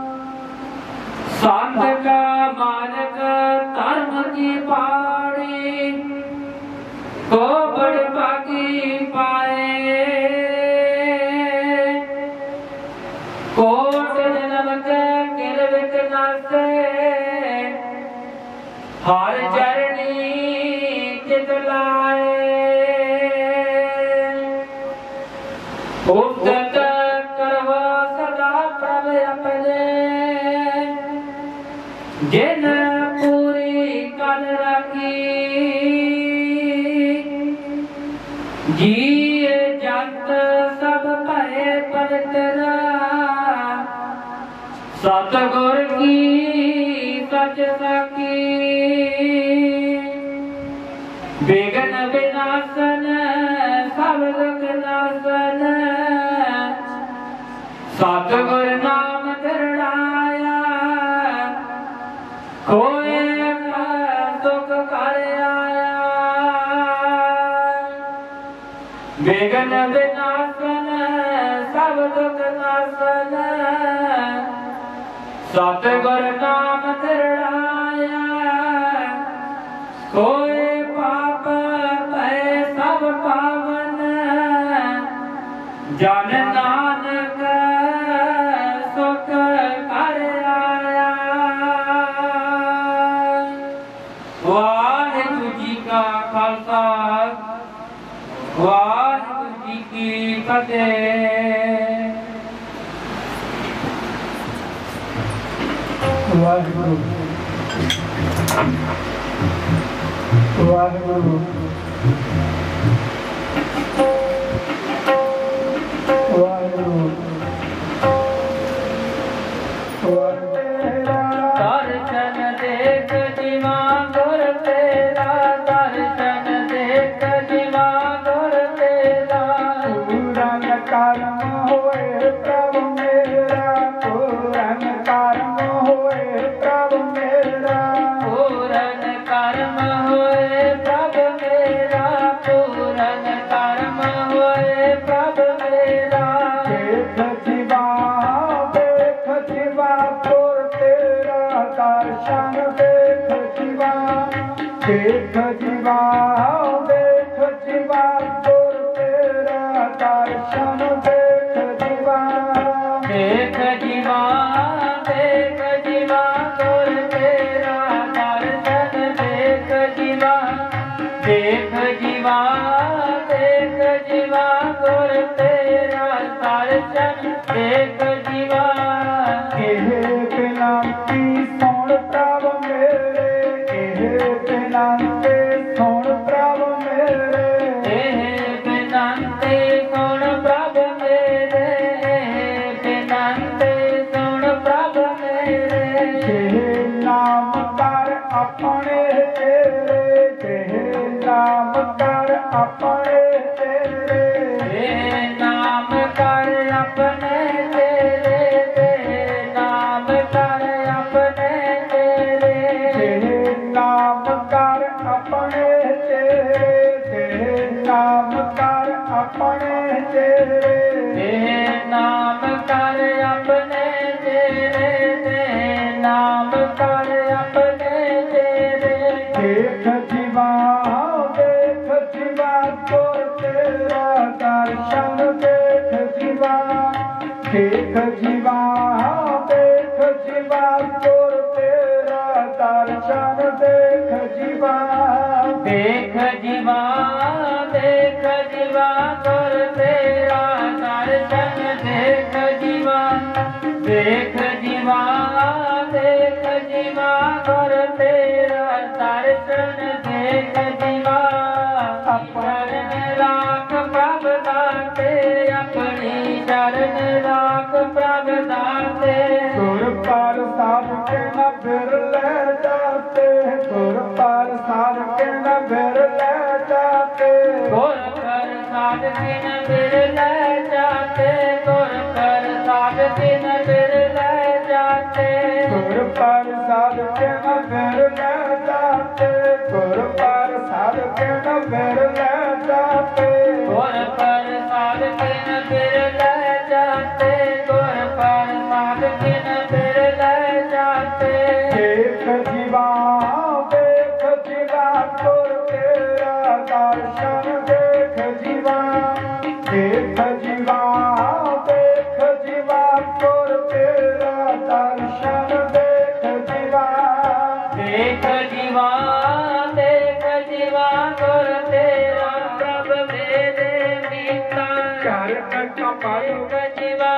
S3: ਸੰਤ ਕਾ ਮਾਨਕ ਧਰਮ ਕੀ ਪਾੜੀ ਕੋ ਬੜ ਭਾਗੀ ਪਾਏ। ਕੋਟ ਜਨਮ ਕੇ ਕਿਰ ਵਿਚ ਨਾਸੇ ਹਰ ਚਰਣੀ ਚਿਤ ਲਾਏ। ਉਪਦਤ ਕਰਵਾ ਸਦਾ ਪ੍ਰਭ ਆਪਣੇ ਜਿਨ ਪੂਰੀ ਕਲ ਰਾਖੀ। ਜੀਏ ਜੰਤ ਸਭ ਭਏ ਪਵਿੱਤਰ ਸਤਿਗੁਰ ਕੀ ਸਚ ਸਾਖੀ। ਬਿਗਨ ਵਿਨਾਸ਼ਨ ਸਭ ਦੁਖ ਨਾਸ਼ਨ ਸਤਿਗੁਰ ਨਾਮ ਧਿਰੜਾਇਆ। ਕੋਏ ਦੁਖ ਕਰ ਆਇਆ। ਬਿਗਨ ਵਿਨਾਸ਼ਨ ਸਭ ਦੁਖ ਨਾਸ਼ਨ ਸਤਿਗੁਰ ਨਾਮ ਧਿਰੜਾਇਆ। ਕੋਏ ਪਾਪ ਭੈ ਸਭ ਪਾਵਨ ਜਨ ਨਾਨਕ ਸੁਖ ਕਰ ਆਇਆ। ਵਾਹਿਗੁਰੂ ਜੀ ਕਾ ਖਾਲਸਾ ਵਾਹਿਗੁਰੂ ਜੀ ਕੀ ਫਤਿਹ।
S4: ਵਾਹਿਗੁਰੂ ਵਾਹਿਗੁਰੂ ਵਾਹਿਗੁਰੂ
S3: ਦਰਸ਼ਨ ਦੇਖ ਜੀਵਾ ਗੁਰ ਤੇਰਾ। ਦਰਸ਼ਨ ਦੇਖ ਜੀਵਾ ਗੁਰ ਤੇਰਾ।
S4: ਪੂਰਨ ਕਰਮ ਹੋਏ ਪ੍ਰਭ ਮੇਰਾ। ਪੂਰਨ ਕਰਮ ਹੋਏ ਪ੍ਰਭ ਮੇਰਾ।
S3: ਪੂਰਨ ਕਰਮ ਹੋਏ ਪ੍ਰਭ ਮੇਰਾ। ਪੂਰਨ ਕਰਮ ਹੋਏ ਪ੍ਰਭ ਮੇਰਾ।
S4: ਦੇਖ ਜੀਵਾ ਪੁਰ ਤੇਰਾ ਦਰਸ਼ਨ। ਦੇਖ ਜੀਵਾ ਪੁਰ ਤੇਰਾ ਦਰਸ਼ਨ। ਦੇਖ ਜੀਵਾ
S3: ਦੇਖ ਜੀਵਾ ਗੁਰ ਤੇਰਾ ਦਰਸ਼ਨ। ਦੇਖ ਜੀਵਾ ਗੁਰ ਤੇਰਾ ਦਰਸ਼ਨ। ਦੇਖ ਜੀਵਾ
S4: ਇਹ ਬਿਨਤੀ ਸੁਣ ਪ੍ਰਭ ਮੇਰੇ। ਇਹ ਬਿਨਤੀ ਸੁਣ ਪ੍ਰਭ ਮੇਰੇ।
S3: ਇਹ ਬਿਨਤੀ ਸੁਣ ਪ੍ਰਭ ਮੇਰੇ। ਬਿਨਤੀ ਸੁਣ ਪ੍ਰਭ ਮੇਰੇ।
S4: ਇਹ ਨਾਮ ਕਰ ਆਪਣੇ ਤੇਰੇ। ਇਹ ਨਾਮ ਕਰ ਆਪਣੇ ਤੇਰੇ।
S3: ਇਹ ਨਾਮ ਕਾ
S4: अपने चेहरे नाम कर अपने चेहरे
S3: नाम कर अपने चेहरे नाम कर अपने चेहरे
S4: देख जीवा तोर तेरा दर्शन देख जीवा तोर तेरा दर्शन देख जीवा
S3: देख जीवा तोर तेरा दर्शन देख जीवा देख जीवा तोर तेरा दर्शन देख जीवा शरण राख प्रभ दाते अपनी शरण राख प्रभ दाते
S4: गुर प्रसाद के न फिर ले जाते गुर प्रसाद के न फिर ले जाते
S3: गुर प्रसाद के न फिर ले जाते गुर प्रसाद के न फिर ले जाते
S4: गुर प्रसाद के न फिर ले जाते गुर प्रसाद के न फिर ले जाते
S3: गुर प्रसाद के न फिर ले जाते गुर प्रसाद के न फिर ले जाते
S4: देख जीवा तोर तेरा दर्शन देख जीवा तोर तेरा दर्शन देख जीवा
S3: देख जीवा गुर तेरा प्रभ मेरे मीता
S4: कर कपाल
S3: देख जीवा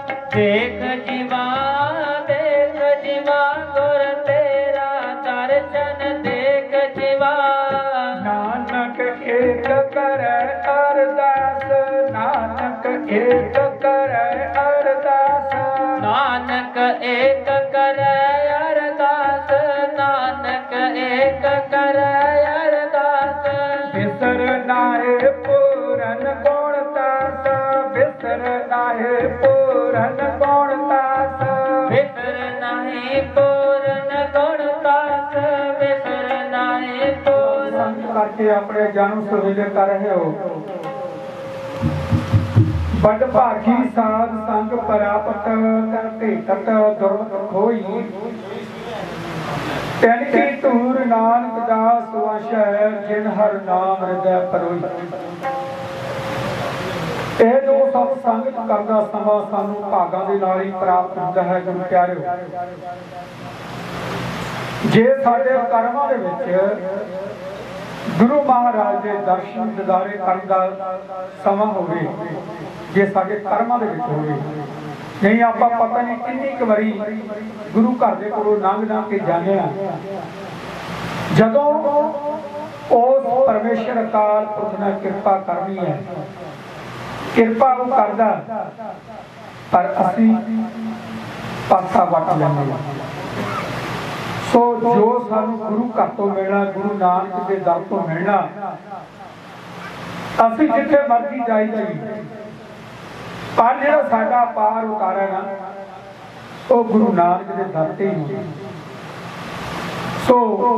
S3: गुर तेरा दर्शन देख जीवा
S4: नानक एक करे अरदास नानक एक करे अरदास
S3: नानक एक करे अरदास नानक एक करे अरदास
S4: बिसर नाहे पूरन गुणतास बिसर नाहे पूरन गुणतास
S3: बिसर नाही पूरन गुणतास बिसर नाही पूरन
S4: संत करके अपने जन्म सुविधे कर रहे हो बड़ भागी साध संग प्राप्त कर भेटत दुर्मत खोई तन की धूर नानक दास वश है जिन हर नाम हृदय परोई ਇਹ ਜੋ ਸਤ ਸੰਗਤ ਕਰਦਾ ਸਮਾਂ ਸਾਨੂੰ ਭਾਗਾਂ ਦੇ ਨਾਲ ਹੀ ਪ੍ਰਾਪਤ ਹੁੰਦਾ ਹੈ ਗੁਰੂ ਪਿਆਰਿਓ ਜੇ ਸਾਡੇ ਕਰਮਾਂ ਦੇ ਵਿੱਚ ਗੁਰੂ ਮਹਾਰਾਜ ਦੇ ਦਰਸ਼ਨ ਦਿਦਾਰੇ ਕਰਨ ਦਾ ਸਮਾਂ ਹੋਵੇ ਜੇ ਸਾਡੇ ਕਰਮਾਂ ਦੇ ਵਿੱਚ ਹੋਵੇ ਨਹੀਂ ਆਪਾਂ ਪਤਾ ਨਹੀਂ ਕਿੰਨੀ ਕੁ ਵਾਰੀ ਗੁਰੂ ਘਰ ਦੇ ਕੋਲੋਂ ਲੰਘ ਕੇ ਜਾਂਦੇ ਆ ਜਦੋਂ ਉਸ ਪਰਮੇਸ਼ਰ ਅਕਾਲ ਪੁਰਖ ਨੇ ਕਿਰਪਾ ਕਰਨੀ ਹੈ ਕਿਰਪਾ ਉਹ ਕਰਦਾ ਪਰ ਅਸੀਂ ਪਾਸਾ ਵੱਟ ਲੈਂਦੇ ਹਾਂ ਸੋ ਜੋ ਸਾਨੂੰ ਗੁਰੂ ਘਰ ਤੋਂ ਮਿਲਣਾ ਗੁਰੂ ਨਾਨਕ ਦੇ ਦਰ ਤੋਂ ਮਿਲਣਾ ਅਸੀਂ ਜਿੱਥੇ ਮਰਜ਼ੀ ਜਾਈਦਾ ਪਰ ਜਿਹੜਾ ਸਾਡਾ ਪਾਰ ਉਤਾਰਾ ਨਾ ਉਹ ਗੁਰੂ ਨਾਨਕ ਦੇ ਦਰ ਤੇ ਹੀ ਸੋ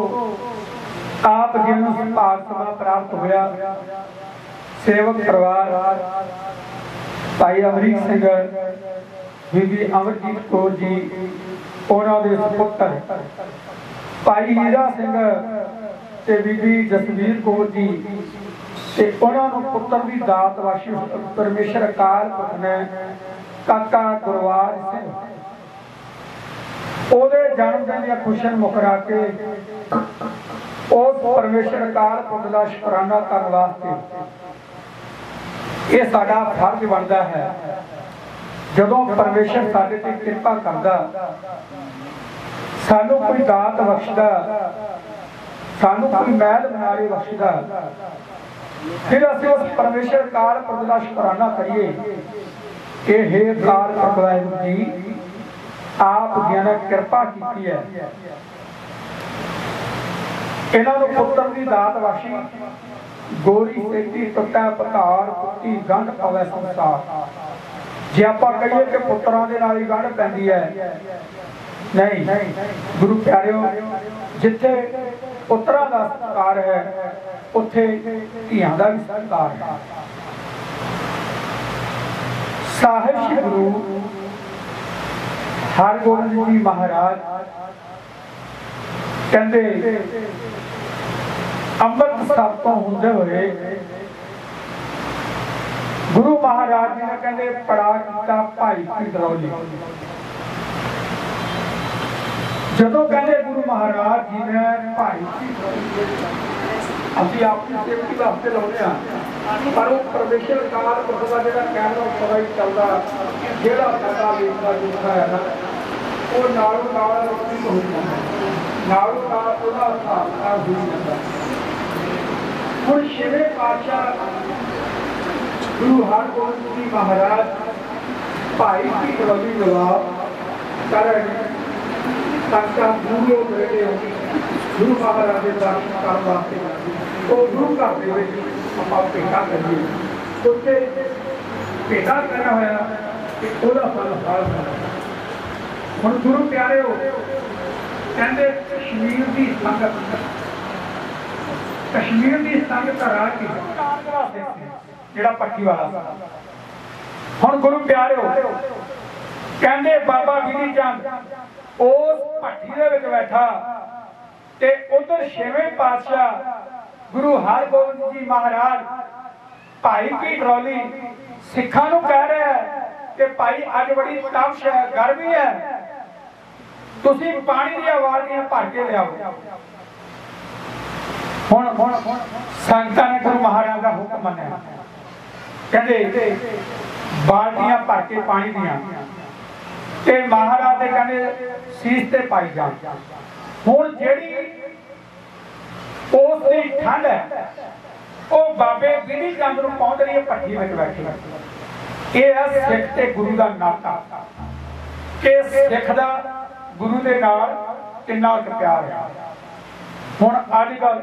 S4: ਆਪ ਜੀ ਨੂੰ ਭਾਗ ਸਮਾਂ ਪ੍ਰਾਪਤ ਹੋਇਆ ਸੇਵਕ ਪਰਿਵਾਰ ਭਾਈ ਅਮਰੀਕ ਸਿੰਘ ਬੀਬੀ ਅਮਰਜੀਤ ਕੌਰ ਜੀ ਉਹਨਾਂ ਦੇ ਸੁਪੁੱਤਰ ਭਾਈ ਹੀਰਾ ਸਿੰਘ ਤੇ ਬੀਬੀ ਜਸਵੀਰ ਕੌਰ ਜੀ ਤੇ ਉਹਨਾਂ ਨੂੰ ਪੁੱਤਰ ਦੀ ਦਾਤ ਬਖਸ਼ੀ ਪਰਮੇਸ਼ਰ ਅਕਾਲ ਪੁਰਖ ਨੇ ਕਾਕਾ ਗੁਰਵਾਜ ਸਿੰਘ ਉਹਦੇ ਜਨਮ ਦਿਨ ਦੀਆਂ ਖੁਸ਼ੀਆਂ ਮੁਕਰਾ ਕੇ ਉਸ ਪਰਮੇਸ਼ਰ ਅਕਾਲ ਪੁਰਖ ਦਾ ਸ਼ੁਕਰਾਨਾ ਕਰਨ ਵਾਸਤੇ ਇਹ ਸਾਡਾ ਫਰਜ਼ ਬਣਦਾ ਹੈ ਜਦੋਂ ਪਰਮੇਸ਼ਰ ਸਾਡੇ ਤੇ ਕਿਰਪਾ ਕਰਦਾ ਸਾਨੂੰ ਕੋਈ ਦਾਤ ਬਖਸ਼ਦਾ ਸਾਨੂੰ ਕੋਈ ਮਹਿਲ ਬਨਾਰੇ ਬਖਸ਼ਦਾ ਫਿਰ ਅਸੀਂ ਉਸ ਪਰਮੇਸ਼ਰ ਅਕਾਲ ਪੁਰਖ ਦਾ ਸ਼ੁਕਰਾਨਾ ਕਰੀਏ ਕਿ हे ਅਕਾਲ ਪੁਰਖ ਵਾਹਿਗੁਰੂ ਜੀ ਆਪ ਜੀ ਨੇ ਕਿਰਪਾ ਕੀਤੀ ਹੈ ਇਹਨਾਂ ਨੂੰ ਪੁੱਤਰ ਦੀ ਦਾਤ ਬਖਸ਼ੀ ਗੋਰੀ ਸੇਤੀ ਟੁੱਟਾ ਪਤਾਰ ਕੁੱਤੀ ਗੰਢ ਪਵੇ ਸੰਸਾਰ ਜੇ ਆਪਾਂ ਕਹੀਏ ਕਿ ਪੁੱਤਰਾਂ ਦੇ ਨਾਲ ਹੀ ਗੰਢ ਪੈਂਦੀ ਹੈ ਨਹੀਂ ਗੁਰੂ ਪਿਆਰਿਓ ਜਿੱਥੇ ਪੁੱਤਰਾਂ ਦਾ ਸਤਿਕਾਰ ਹੈ, ਉੱਥੇ ਧੀਆਂ ਦਾ ਵੀ ਸਤਿਕਾਰ ਹੈ। ਸਾਹਿਬ ਸ੍ਰੀ ਗੁਰੂ ਹਰਗੋਬਿੰਦ ਜੀ ਮਹਾਰਾਜ ਕਹਿੰਦੇ ਅੰਮ੍ਰਿਤ ਸਾਹਿਬ ਤੋਂ ਹੁੰਦੇ ਹੋਏ ਗੁਰੂ ਮਹਾਰਾਜ ਜੀ ਨੇ ਕਹਿੰਦੇ ਪੜਾ ਕੀਤਾ ਭਾਈ ਕੀ ਦਰੌਲੀ। ਜਦੋਂ ਕਹਿੰਦੇ ਗੁਰੂ ਮਹਾਰਾਜ ਜੀ ਨੇ ਭਾਈ ਕੀ ਅਸੀਂ ਆਪਣੀ ਸੇਵਕੀ ਵਾਸਤੇ ਲਾਉਂਦੇ ਹਾਂ, ਪਰ ਉਹ ਪਰਮੇਸ਼ਰ ਕਾਲ ਪੁਰਖ ਦਾ ਜਿਹੜਾ ਕੈਮਰਾ ਉੱਪਰ ਹੀ ਚੱਲਦਾ, ਜਿਹੜਾ ਸਾਡਾ ਵੇਖਦਾ ਜੁਖਾ ਹੈ ਨਾ, ਉਹ ਨਾਲੋਂ ਨਾਲ ਰੋਟੀ ਹੋ ਜਾਂਦਾ, ਨਾਲੋਂ ਨਾਲ ਉਹਦਾ ਹਿਸਾਬ ਹੋ ਜਾਂਦਾ। ਹੁਣ ਛੇਵੇਂ ਪਾਤਸ਼ਾਹ ਗੁਰੂ ਹਰਗੋਬਿੰਦ ਜੀ ਮਹਾਰਾਜ ਭਾਈ ਕੀ ਦਰੌਲੀ ਜਵਾਬ ਕਰਨ ਸੰਗਤਾਂ ਦੂਰੋਂ ਨੇੜੇ ਗੁਰੂ ਮਹਾਰਾਜ ਦੇ ਦਰਸ਼ਨ ਕਰਨ ਵਾਸਤੇ ਉਹ ਗੁਰੂ ਘਰ ਦੇ ਵਿੱਚ ਆਪਾਂ ਭੇਟਾ ਕਰੀਏ। ਉੱਥੇ ਭੇਟਾ ਕਰਨਾ ਹੋਇਆ ਕਿ ਉਹਦਾ ਫਲ ਹਾਲ ਹੁਣ ਗੁਰੂ ਪਿਆਰੇ ਹੋ ਕਹਿੰਦੇ ਕਸ਼ਮੀਰ ਦੀ ਸੰਗਤ ਰਾਹ ਕੀ ਜਿਹੜਾ ਪੱਟੀ ਵਾਲਾ। ਹੁਣ ਗੁਰੂ ਪਿਆਰੇ ਹੋ ਕਹਿੰਦੇ ਬਾਬਾ ਬਿਧੀ ਚੰਦ ਉਸ ਭੱਠੀ ਦੇ ਵਿੱਚ ਬੈਠਾ ਤੇ ਉਧਰ ਛੇਵੇਂ ਪਾਤਸ਼ਾਹ ਗੁਰੂ ਹਰਗੋਬਿੰਦ ਜੀ ਮਹਾਰਾਜ ਭਾਈ ਕੀ ਦਰੌਲੀ ਸਿੱਖਾਂ ਨੂੰ ਕਹਿ ਰਿਹਾ ਕਿ ਭਾਈ ਅੱਜ ਬੜੀ ਤਪਸ਼ ਹੈ, ਗਰਮੀ ਹੈ, ਤੁਸੀਂ ਪਾਣੀ ਦੀਆਂ ਬਾਲਟੀਆਂ ਭਰ ਕੇ ਲਿਆਓ। ਹੁਣ ਸੰਗਤਾਂ ਨੇ ਗੁਰੂ ਮਹਾਰਾਜ ਦਾ ਹੁਕਮ ਮੰਨਿਆ, ਕਹਿੰਦੇ ਬਾਲਟੀਆਂ ਭਰ ਕੇ ਪਾਣੀ ਦੀਆਂ ਤੇ ਮਹਾਰਾਜ ਦੇ ਕਹਿੰਦੇ ਸੀਸ ਤੇ ਪਾਈ ਜਾਣ। ਹੁਣ ਜਿਹੜੀ ਉਸ ਦੀ ਠੰਡ ਹੈ ਉਹ ਬਾਬੇ ਬਿਧੀ ਚੰਦ ਨੂੰ ਪਹੁੰਚ ਰਹੀ ਹੈ ਭੱਠੀ ਵਿੱਚ ਬੈਠੇ। ਇਹ ਹੈ ਸਿੱਖ ਤੇ ਗੁਰੂ ਦਾ ਨਾਤਾ, ਕਿ ਸਿੱਖ ਦਾ ਗੁਰੂ ਦੇ ਨਾਲ ਕਿੰਨਾ ਪਿਆਰ ਹੈ। ਹੁਣ ਅੱਜ ਕੱਲ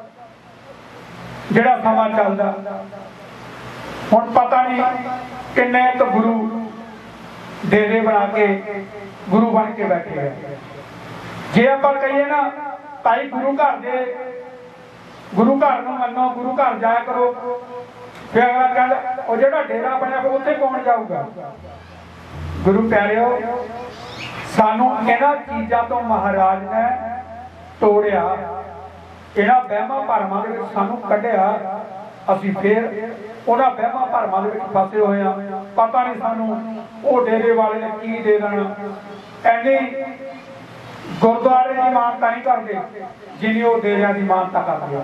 S4: ਜਿਹੜਾ ਸਮਾਂ ਚੱਲਦਾ, ਹੁਣ ਪਤਾ ਨਹੀਂ ਕਿੰਨੇ ਕੁ ਗੁਰੂ ਡੇਰੇ ਬਣਾ ਕੇ ਗੁਰੂ ਬਣ ਕੇ ਬੈਠੇ ਆ। ਜੇ ਆਪਾਂ ਕਹੀਏ ਨਾ ਭਾਈ ਗੁਰੂ ਘਰ ਨੂੰ ਮੰਨੋ, ਗੁਰੂ ਘਰ ਜਾਇਆ ਕਰੋ, ਫਿਰ ਅਗਲਾ ਕਹਿੰਦਾ ਉਹ ਜਿਹੜਾ ਡੇਰਾ ਬਣਿਆ ਉੱਥੇ ਕੌਣ ਜਾਊਗਾ। ਗੁਰੂ ਪਿਆਰਿਓ, ਸਾਨੂੰ ਇਹਨਾਂ ਚੀਜ਼ਾਂ ਤੋਂ ਮਹਾਰਾਜ ਨੇ ਤੋੜਿਆ, ਇਹਨਾਂ ਵਹਿਮਾਂ ਭਰਮਾਂ ਦੇ ਵਿੱਚ ਸਾਨੂੰ ਕੱਢਿਆ। ਅਸੀਂ ਫਿਰ ਉਹਨਾਂ ਵਹਿਮਾਂ ਭਰਮਾਂ ਦੇ ਵਿੱਚ ਫਸੇ ਹੋਏ ਆ। ਪਤਾ ਨਹੀਂ ਸਾਨੂੰ ਉਹ ਡੇਰੇ ਵਾਲੇ ਨੇ ਕੀ ਦੇ ਦੇਣਾ। ਐਨੀ ਗੁਰਦੁਆਰੇ ਦੀ ਮਾਨਤਾ ਨਹੀਂ ਕਰਦੇ ਜਿੰਨੀ ਉਹ ਡੇਰਿਆਂ ਦੀ ਮਾਨਤਾ ਕਰਦੇ ਆ।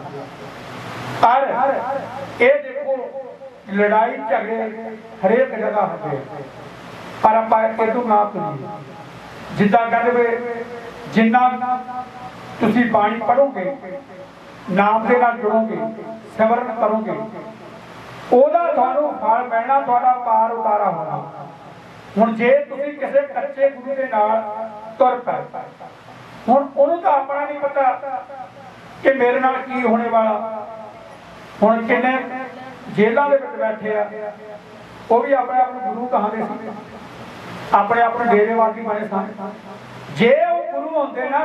S4: ਪਰ ਇਹ ਦੇਖੋ ਲੜਾਈ ਝਗੜੇ ਹਰੇਕ ਜਗ੍ਹਾ ਹੁੰਦੇ, ਪਰ ਆਪਾਂ ਇਹਨੂੰ ਨਾ ਕਰੀਏ। ਜਿੱਦਾਂ ਕਹਿੰਦੇ ਜਿੰਨਾ ਤੁਸੀਂ ਬਾਣੀ ਪੜੋਗੇ, ਨਾਮ ਦੇ ਨਾਲ ਜੁੜੋਗੇ, ਸਿਮਰਨ ਕਰੋਗੇ, ਉਹਦਾ ਤੁਹਾਨੂੰ ਫਲ ਮਿਲਣਾ, ਤੁਹਾਡਾ ਪਾਰ ਉਤਾਰਾ ਹੋਣਾ। ਹੁਣ ਜੇ ਤੁਸੀਂ ਕਿਸੇ ਕੱਚੇ ਗੁਰੂ ਦੇ ਨਾਲ ਤੁਰ ਪਏ, ਹੁਣ ਉਹਨੂੰ ਤਾਂ ਆਪਣਾ ਨਹੀਂ ਪਤਾ ਕਿ ਮੇਰੇ ਨਾਲ ਕੀ ਹੋਣੇ ਵਾਲਾ। ਹੁਣ ਕਿੰਨੇ ਜੇਲ੍ਹਾਂ ਦੇ ਵਿੱਚ ਬੈਠੇ ਆ, ਉਹ ਵੀ ਆਪਣੇ ਆਪ ਨੂੰ ਗੁਰੂ ਕਹਾਂਦੇ ਸੀ, ਆਪਣੇ ਆਪ ਨੂੰ ਡੇਰੇ ਵਾਲੀ ਬਣੇ ਸਨ। ਜੇ ਉਹ ਗੁਰੂ ਹੁੰਦੇ ਨਾ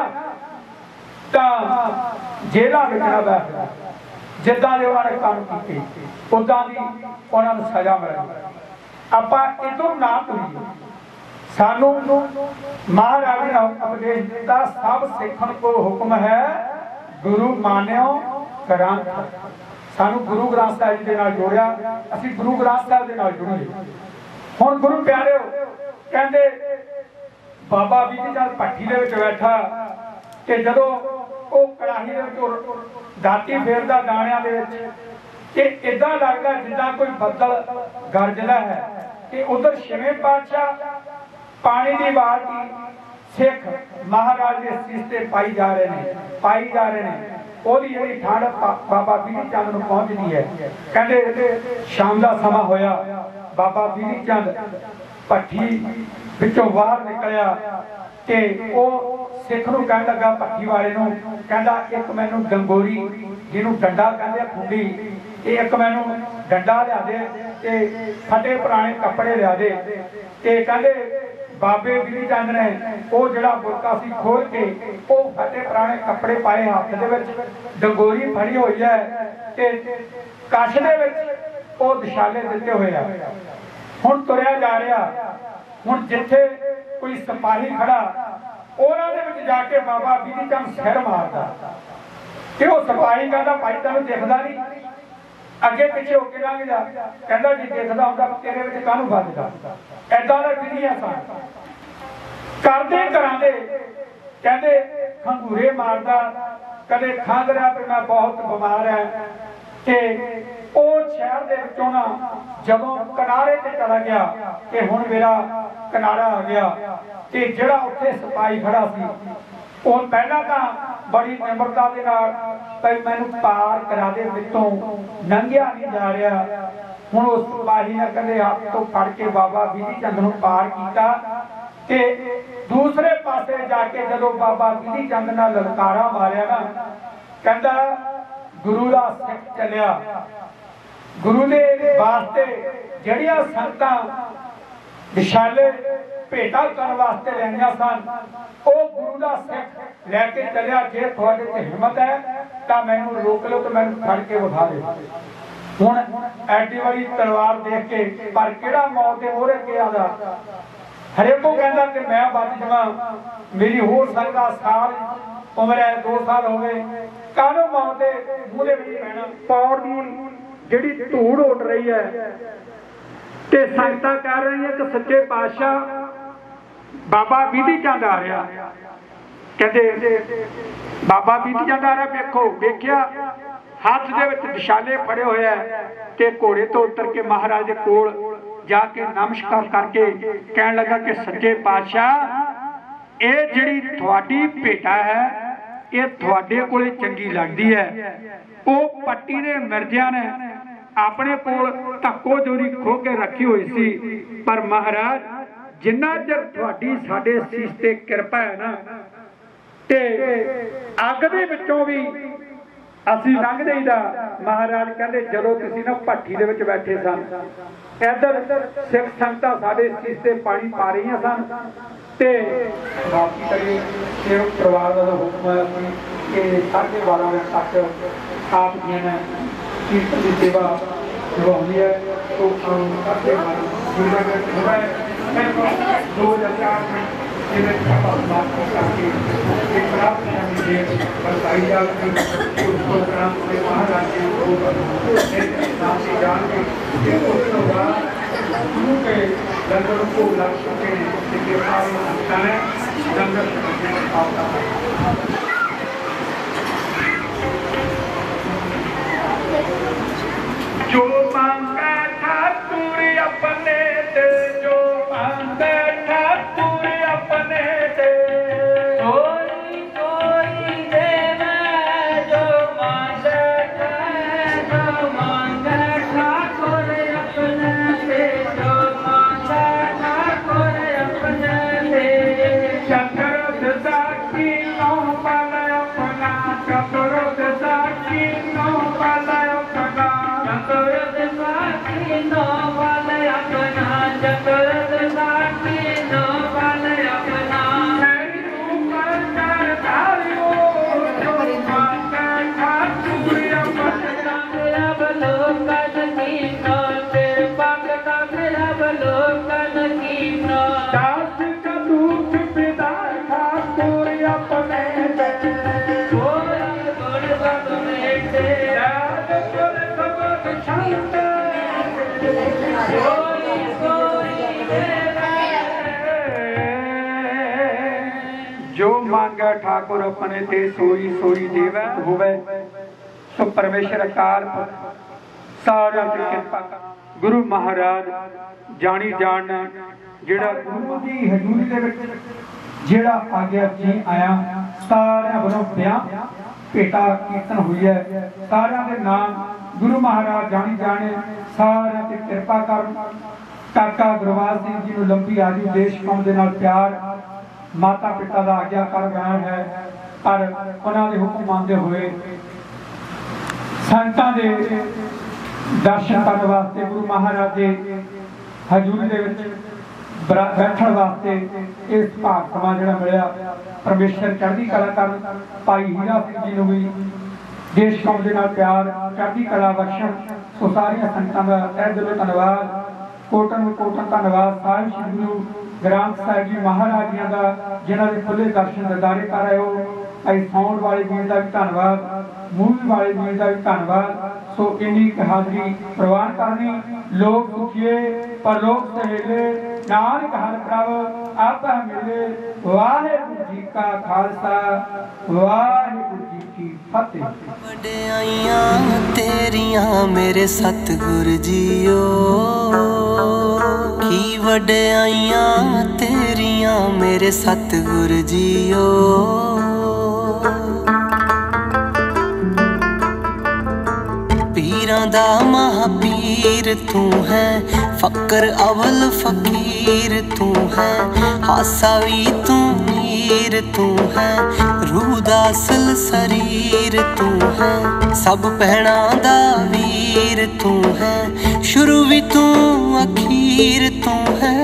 S4: ਤਾਂ ਜੇਲ੍ਹਾਂ ਵਿੱਚ ਨਾ ਬੈਠਦੇ, ਜਿੱਦਾਂ ਦੇ ਉਹਨਾਂ ਨੇ ਕੰਮ ਕੀਤੇ ਉਦਾਂ ਦੀ ਉਹਨਾਂ ਨੂੰ ਸਜ਼ਾ ਮਿਲਣੀ। ਆਪਾਂ ਇਦੋਂ ਨਾ ਤੁਰੀਏ। ਸਾਨੂੰ ਮਹਾਰਾਜ ਨੇ ਉਪਦੇਸ਼ ਦਿੱਤਾ, ਸਭ ਸਿੱਖਣ ਕੋ ਹੁਕਮ ਹੈ ਗੁਰੂ ਮਾਨਿਓ ਗ੍ਰੰਥ। ਸਾਨੂੰ ਗੁਰੂ ਗ੍ਰੰਥ ਸਾਹਿਬ ਜੀ ਦੇ ਨਾਲ ਜੋੜਿਆ, ਅਸੀਂ ਗੁਰੂ ਗ੍ਰੰਥ ਸਾਹਿਬ ਦੇ ਨਾਲ ਜੁੜੀਏ। ਹੁਣ ਗੁਰੂ ਪਿਆਰਿਓ ਕਹਿੰਦੇ ਬਾਬਾ ਬਿਧੀ ਚੰਦ ਭੱਠੀ ਦੇ ਵਿੱਚ ਬੈਠਾ ਤੇ ਜਦੋਂ ਉਹ ਕੜਾਹੀ ਦੇ ਵਿੱਚ ਦਾਤੀ ਫੇਰਦਾ ਦਾਣਿਆਂ ਦੇ ਵਿੱਚ, ਕਿ ਇਦਾਂ ਲੱਗਦਾ ਜਿੱਦਾਂ ਕੋਈ ਬੱਦਲ ਗਰਜਦਾ ਹੈ ਕਿ ਉਧਰ ਛੇਵੇਂ ਪਾਤਸ਼ਾਹ ਪਾਣੀ ਦੀ ਬਾਲਟੀ ਸਿੱਖ ਮਹਾਰਾਜ ਦੇ ਸੀਸ ਤੇ ਪਾਈ ਜਾ ਰਹੇ ਨੇ। ਉਹਦੀ ਜਿਹੜੀ ਠੰਡ ਬਾਬਾ ਬਿਧੀ ਚੰਦ ਨੂੰ ਪਹੁੰਚਦੀ ਹੈ। ਕਹਿੰਦੇ ਸ਼ਾਮ ਦਾ ਸਮਾਂ ਹੋਇਆ, ਬਾਬਾ ਬਿਧੀ ਚੰਦ ਭੱਠੀ ਵਿੱਚੋਂ ਬਾਹਰ ਨਿਕਲਿਆ ਤੇ ਉਹ ਸਿੱਖ ਨੂੰ ਕਹਿਣ ਲੱਗਾ, ਭੱਠੀ ਵਾਲੇ ਨੂੰ ਕਹਿੰਦਾ, ਇੱਕ ਮੈਨੂੰ ਗੰਗੋਰੀ ਜਿਹਨੂੰ ਡੰਡਾ ਕਹਿੰਦੇ ਖੁੰਡੀ, ਇਹ ਇੱਕ ਮੈਨੂੰ ਡੰਡਾ ਲਿਆ ਦੇ ਤੇ ਫਟੇ ਪੁਰਾਣੇ ਕੱਪੜੇ ਲਿਆ ਦੇ। ਤੇ ਕਹਿੰਦੇ बाबे बिधि चंद ने वो जिहड़ा बुरका सी खोल के वो फटे पुराने कपड़े पाए, हत्थ दे विच डंगोरी फड़ी हुई है ते कछ दे विच वो दिशाले दिते हुए आ। हुण तुरिया जा रहा, हुण जिथे कोई सिपाही खड़ा उन्हां दे विच जाके बाबा बिधि चंद सिर मारदा कि वो सिपाही कहता भाई तैनूं दिखदा नहीं, अगे पिछे होके लंघ जा, कहता जी दिखदा हुंदा तेरे विच काहनूं बजदा। ऐदां दा विधियां सन करदे करांदे, कहंदे खंगूरे मारदा, कदे खंघ रहा भी मैं बहुत बीमार है ते ओ शहर दे विचों ना जदों किनारे ते चला गया कि हुण मेरा किनारा आ गया ते जिहड़ा उत्थे सिपाही खड़ा सी ਉਹ ਪਹਿਲਾਂ ਤਾਂ ਬੜੀ ਨਿਮਰਤਾ ਦੇ ਨਾਲ ਭਈ ਮੈਨੂੰ ਪਾਰ ਕਰਾ ਦੇ, ਮਿੱਤੋਂ ਲੰਘਿਆ ਨਹੀਂ ਜਾ ਰਿਹਾ। ਹੁਣ ਉਸ ਸਿਪਾਹੀ ਨੇ ਕਹਿੰਦੇ ਹੱਥ ਤੋਂ ਫੜ ਕੇ ਬਾਬਾ ਬਿਧੀ ਚੰਦ ਨੂੰ ਪਾਰ ਕੀਤਾ ਤੇ ਦੂਸਰੇ ਪਾਸੇ ਜਾ ਕੇ ਜਦੋਂ ਬਾਬਾ ਬਿਧੀ ਚੰਦ ਨਾਲ ਲਲਕਾਰਾ ਮਾਰਿਆ ਨਾ, ਕਹਿੰਦਾ ਗੁਰੂ ਦਾ ਸਿੱਖ ਚੱਲਿਆ, ਗੁਰੂ ਦੇ ਵਾਸਤੇ ਜਿਹੜੀਆਂ ਸੰਗਤਾਂ ਵਿਸ਼ਾਲੇ भेटा करने वास्ते लैनिया सन वो गुरु का सिख लैके चलिया। जे थोड़े च हिम्मत है तो मैनू रोक लो तो मैनू फड़ के विखा दे। हुण एडी बड़ी तलवार देख के पर किहड़ा मौत दे मोहरे किहा दा हरेक को कहंदा कि मैं बच जावां, मेरी हो सकदा साल उम्र है 2 साल हो गए, काहनूं मौत दे मूहरे विच पैणा। पौड़ दी जिहड़ी धूड़ उठ रही है ते संगतां कह रही है कि सच्चे पातशाह बाबा बिधि चंद आ रहा, कहते बाबा बिधि चंद आ रहा, देखो देखिया हाथ दे विच दिशाले फड़े हुए है ते घोड़े तो उतर के महाराज दे कोल जाके नमस्कार करके कहन लगा कि सच्चे पातशाह ये जिहड़ी तुहाडी भेटा है ये तुहाडे कोले चंगी लगदी है। वो पट्टी ने मिर्जिया ने अपने कोल धक्को जोरी खो के रखी हुई सी, पर महाराज जिन्ना चर तुहाडी साडे सीस ते किरपा है ना ते अग दे विचों भी असीं लंघ जाईदा। महाराज कहंदे जदों तुसीं ना भट्ठी दे विच बैठे सन इधर सिख संगतां साडे सीस ते पानी पा रहीआं सन ते माफी करिए कि परिवार दा हुक्म है कि 12:30 बजे तक आप जी ने कीर्तन की सेवा निभानी है तो 2004 में जो मांगा ठाकुर अपने दे, जो मांगा ठाकुर अपने दे,
S3: कोई कोई देवे जो मांगे ठाकुर अपने दे, जो मांगे ठाकुर अपने दे।
S4: चतुर्थ साखी नौ बल अपना, चतुर्थ साखी नौ बल अपना,
S3: चतुर्थ साखी नौ बल अपना, चतुर्थ साखी नौ बल अपना।
S4: मेरी ऊपर कर धारियो जो मांगे ठाकुर अपने।
S3: मेरा बलोकन कीनो तेरे भगता, मेरा बलोकन कीनो।
S4: दास का दूत पिता ठाकुर अपने दे,
S3: कोई गुण बग मेटे,
S4: दास गुर सबद शांत,
S3: कोई कोई देवे
S4: जो मांगे ठाकुर अपने ते सोई सोई देवै होवे। सो परमेश्वर अकाल पुरख सारा ते किरपा कर। गुरु महाराज जानी जान जेड़ा गुरु दी हजूरी दे विच जेड़ा आग्या जी आया सारे वरों ब्याह भेटा कीर्तन हुई है। सारे दे नाम गुरु महाराज जानी जाने सारे ते किरपा कर। काका गुरवाल सिंह जी नूं लंबी आयु देश कौम दे नाल प्यार माता पिता का आग्याकार बयान है, पर उन्होंने हुक्म मानते हुए संतां दे दर्शन करने वास्ते गुरु महाराज के हजूरी दे विच बैठण वास्ते इस भाग समा जिहड़ा मिलिया परमेश्वर चढ़दी कला कर भाई हीरा सिंह जी नूं भी देश कौम दे नाल प्यार चढ़दी कला बख्शण। सो सारियां संगतां दा तहे दिलों धन्नवाद, कोटन धन्नवाद। साहिब श्री गुरु ग्रंथ साहिब जी महाराज जी का जिन्हां दे खुले दर्शन दीदारे कर आए हो। भाई साउंड वाले वीर का भी धन्नवाद, मूवी वाले वीर का भी धन्नवाद। सो इन्नी हाजरी प्रवान करनी। लोग दुखिए पर लोग सहेले, नानक हर प्रभ आपा मिले। वाहिगुरू जी का खालसा, वाहिगुरू जी की फतेह।
S1: वड्याइयां तेरियां मेरे सतगुरु जीओ, की वड्याइयां तेरियां मेरे सतगुरु जीओ। पीरां दा महापीर तू है, फकर अवल फकीर तू है। हासा भी तू मीर तू है, रूह दा असल शरीर तू है। सब भैणां दा वीर तू है, शुरू भी तू अखीर तू है।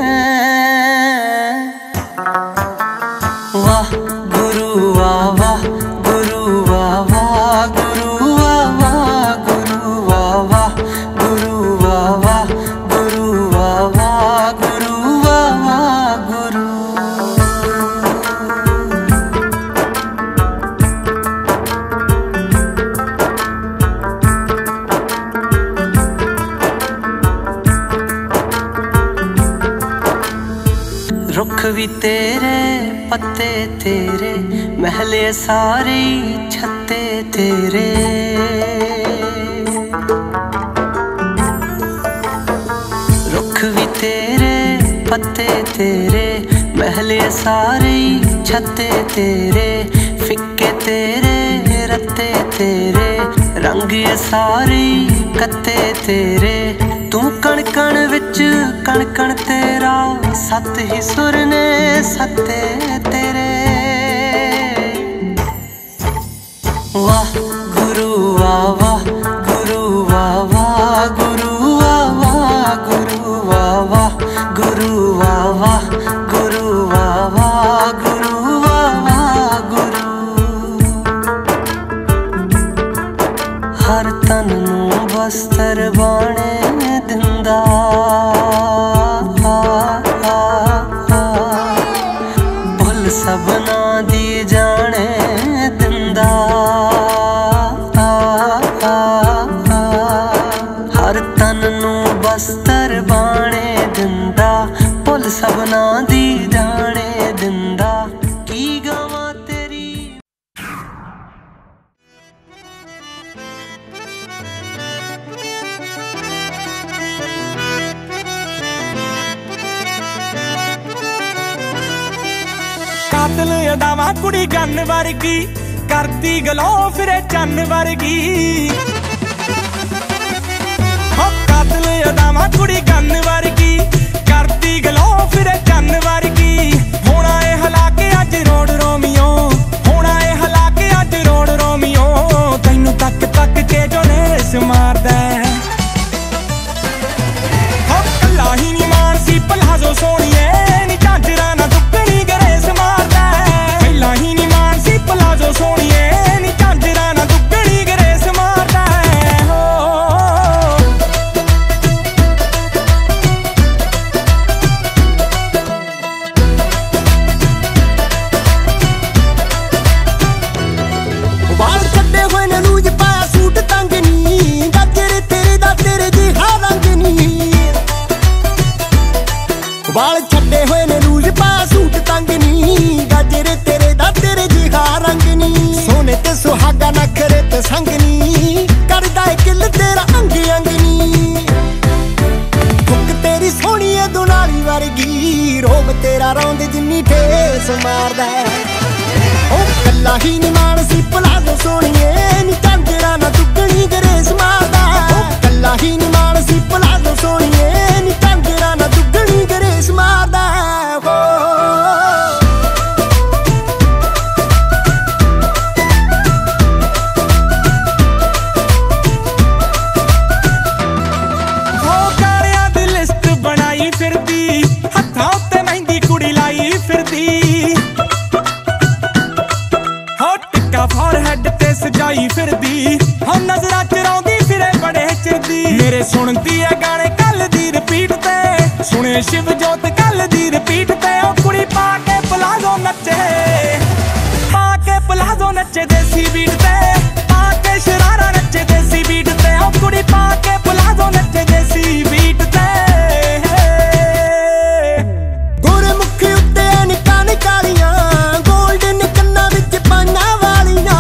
S1: वाह गुरु वाह वाह गुरु वाह वाह गुरु वाह वाह गुरु वाह वाह गुरु वाह वाह गुरु वाह वाह गुरु वाह वाह गुरु। रुख भी तेरे पत्ते तेरे, महले सारे छत्ते तेरे। रुख भी तेरे पत्ते तेरे, महले सारे छत्ते तेरे। फिक्के तेरे रत्ते तेरे, रंग सारे कत्ते तेरे। तू कण कण विच कण कण तेरा, सत ही सुर ने सत्ते तेरे। वाह गुरु वाह वाह गुरु वाह वाह गुरु वाह वाह गुरु वाह वाह गुरु वाह वाह गुरु वाह वाह गुरु वाह वाह गुरु। हर तन नूं बस्तर बाणे दिंदा, भुल सबना दी जाने दिंदा। हर तन नूं बस्तर बाणे दिंदा, भुल सबना दी जाने दिंदा। की गावां तेरी
S5: कातल अदावा कुड़ी गन वर्गी, करती गलो फिरे चन वर्गी। कातल अदावा कुड़ी गन वर्गी, करती गलो फिरे चन वर्गी। होना ए हला के अज रोड रोमियो, होना ए हला के अज रोड रोमियो। तैनू तक तक के जो नेस मारदा, कल्ला ही नी मानसी पलाजो सोनिए। नी झांजरा ना दुगनी गरेस मारदा, कल्ला ही नी मानसी पलाजो सोनिए। नी झांजरा ना दुगनी गरेस मारदा। हो
S6: वाल छड्डे हुए ने लूज पाया सूट तंग नी, गजरे तेरे दा तेरे जिहा रंग नी। वाल छड्डे हुए ने लूज पाया सूट तंग नी, गजरे तेरे दा तेरे जिहा रंग नी। सोने ते सुहागा नखरे ते संग नी, करदा ए किल तेरा अंग अंग नी। फुक तेरी सोहनी ए दुनाली वर्गी, रोब तेरा रौंद जिन्नी ठेस मारदा। कल्ला ही नी मानसी पलाजो सोनिए। नी झांजरा ना दुगनी गरेस मारदा, कल्ला ही नी मानसी पलाजो सोनिए। नी झांजरा ना दुगनी गरेस मारदा। हो
S5: ਮੇਰੇ ਸੁਣਦੀ ਐ ਗਾਣੇ ਕੱਲ ਦੀ ਰਿਪੀਟ ਤੇ ਸੁਣੇ ਸ਼ਿਵ ਜੋਤ ਕੱਲ ਦੀ ਰਿਪੀਟ ਤੇ ਉਹ ਕੁੜੀ ਪਾ ਕੇ ਪਲਾਜ਼ੋ ਨੱਚੇ ਦੇਸੀ ਬੀਟ ਤੇ ਪਾ ਕੇ ਸ਼ਰਾਰਾ ਨੱਚੇ ਦੇਸੀ ਬੀਟ ਤੇ ਉਹ ਕੁੜੀ ਪਾ ਕੇ ਪਲਾਜ਼ੋ ਨੱਚੇ ਦੇਸੀ ਬੀਟ ਤੇ
S6: ਗੋਰੇ ਮੁੱਖੀ ਉੱਤੇ ਨਿੱਕਾ ਨਿਕਾਲੀਆਂ ਗੋਲਡਨ ਕੰਨਾਂ ਵਿੱਚ ਪਾਈਆਂ ਵਾਲੀਆਂ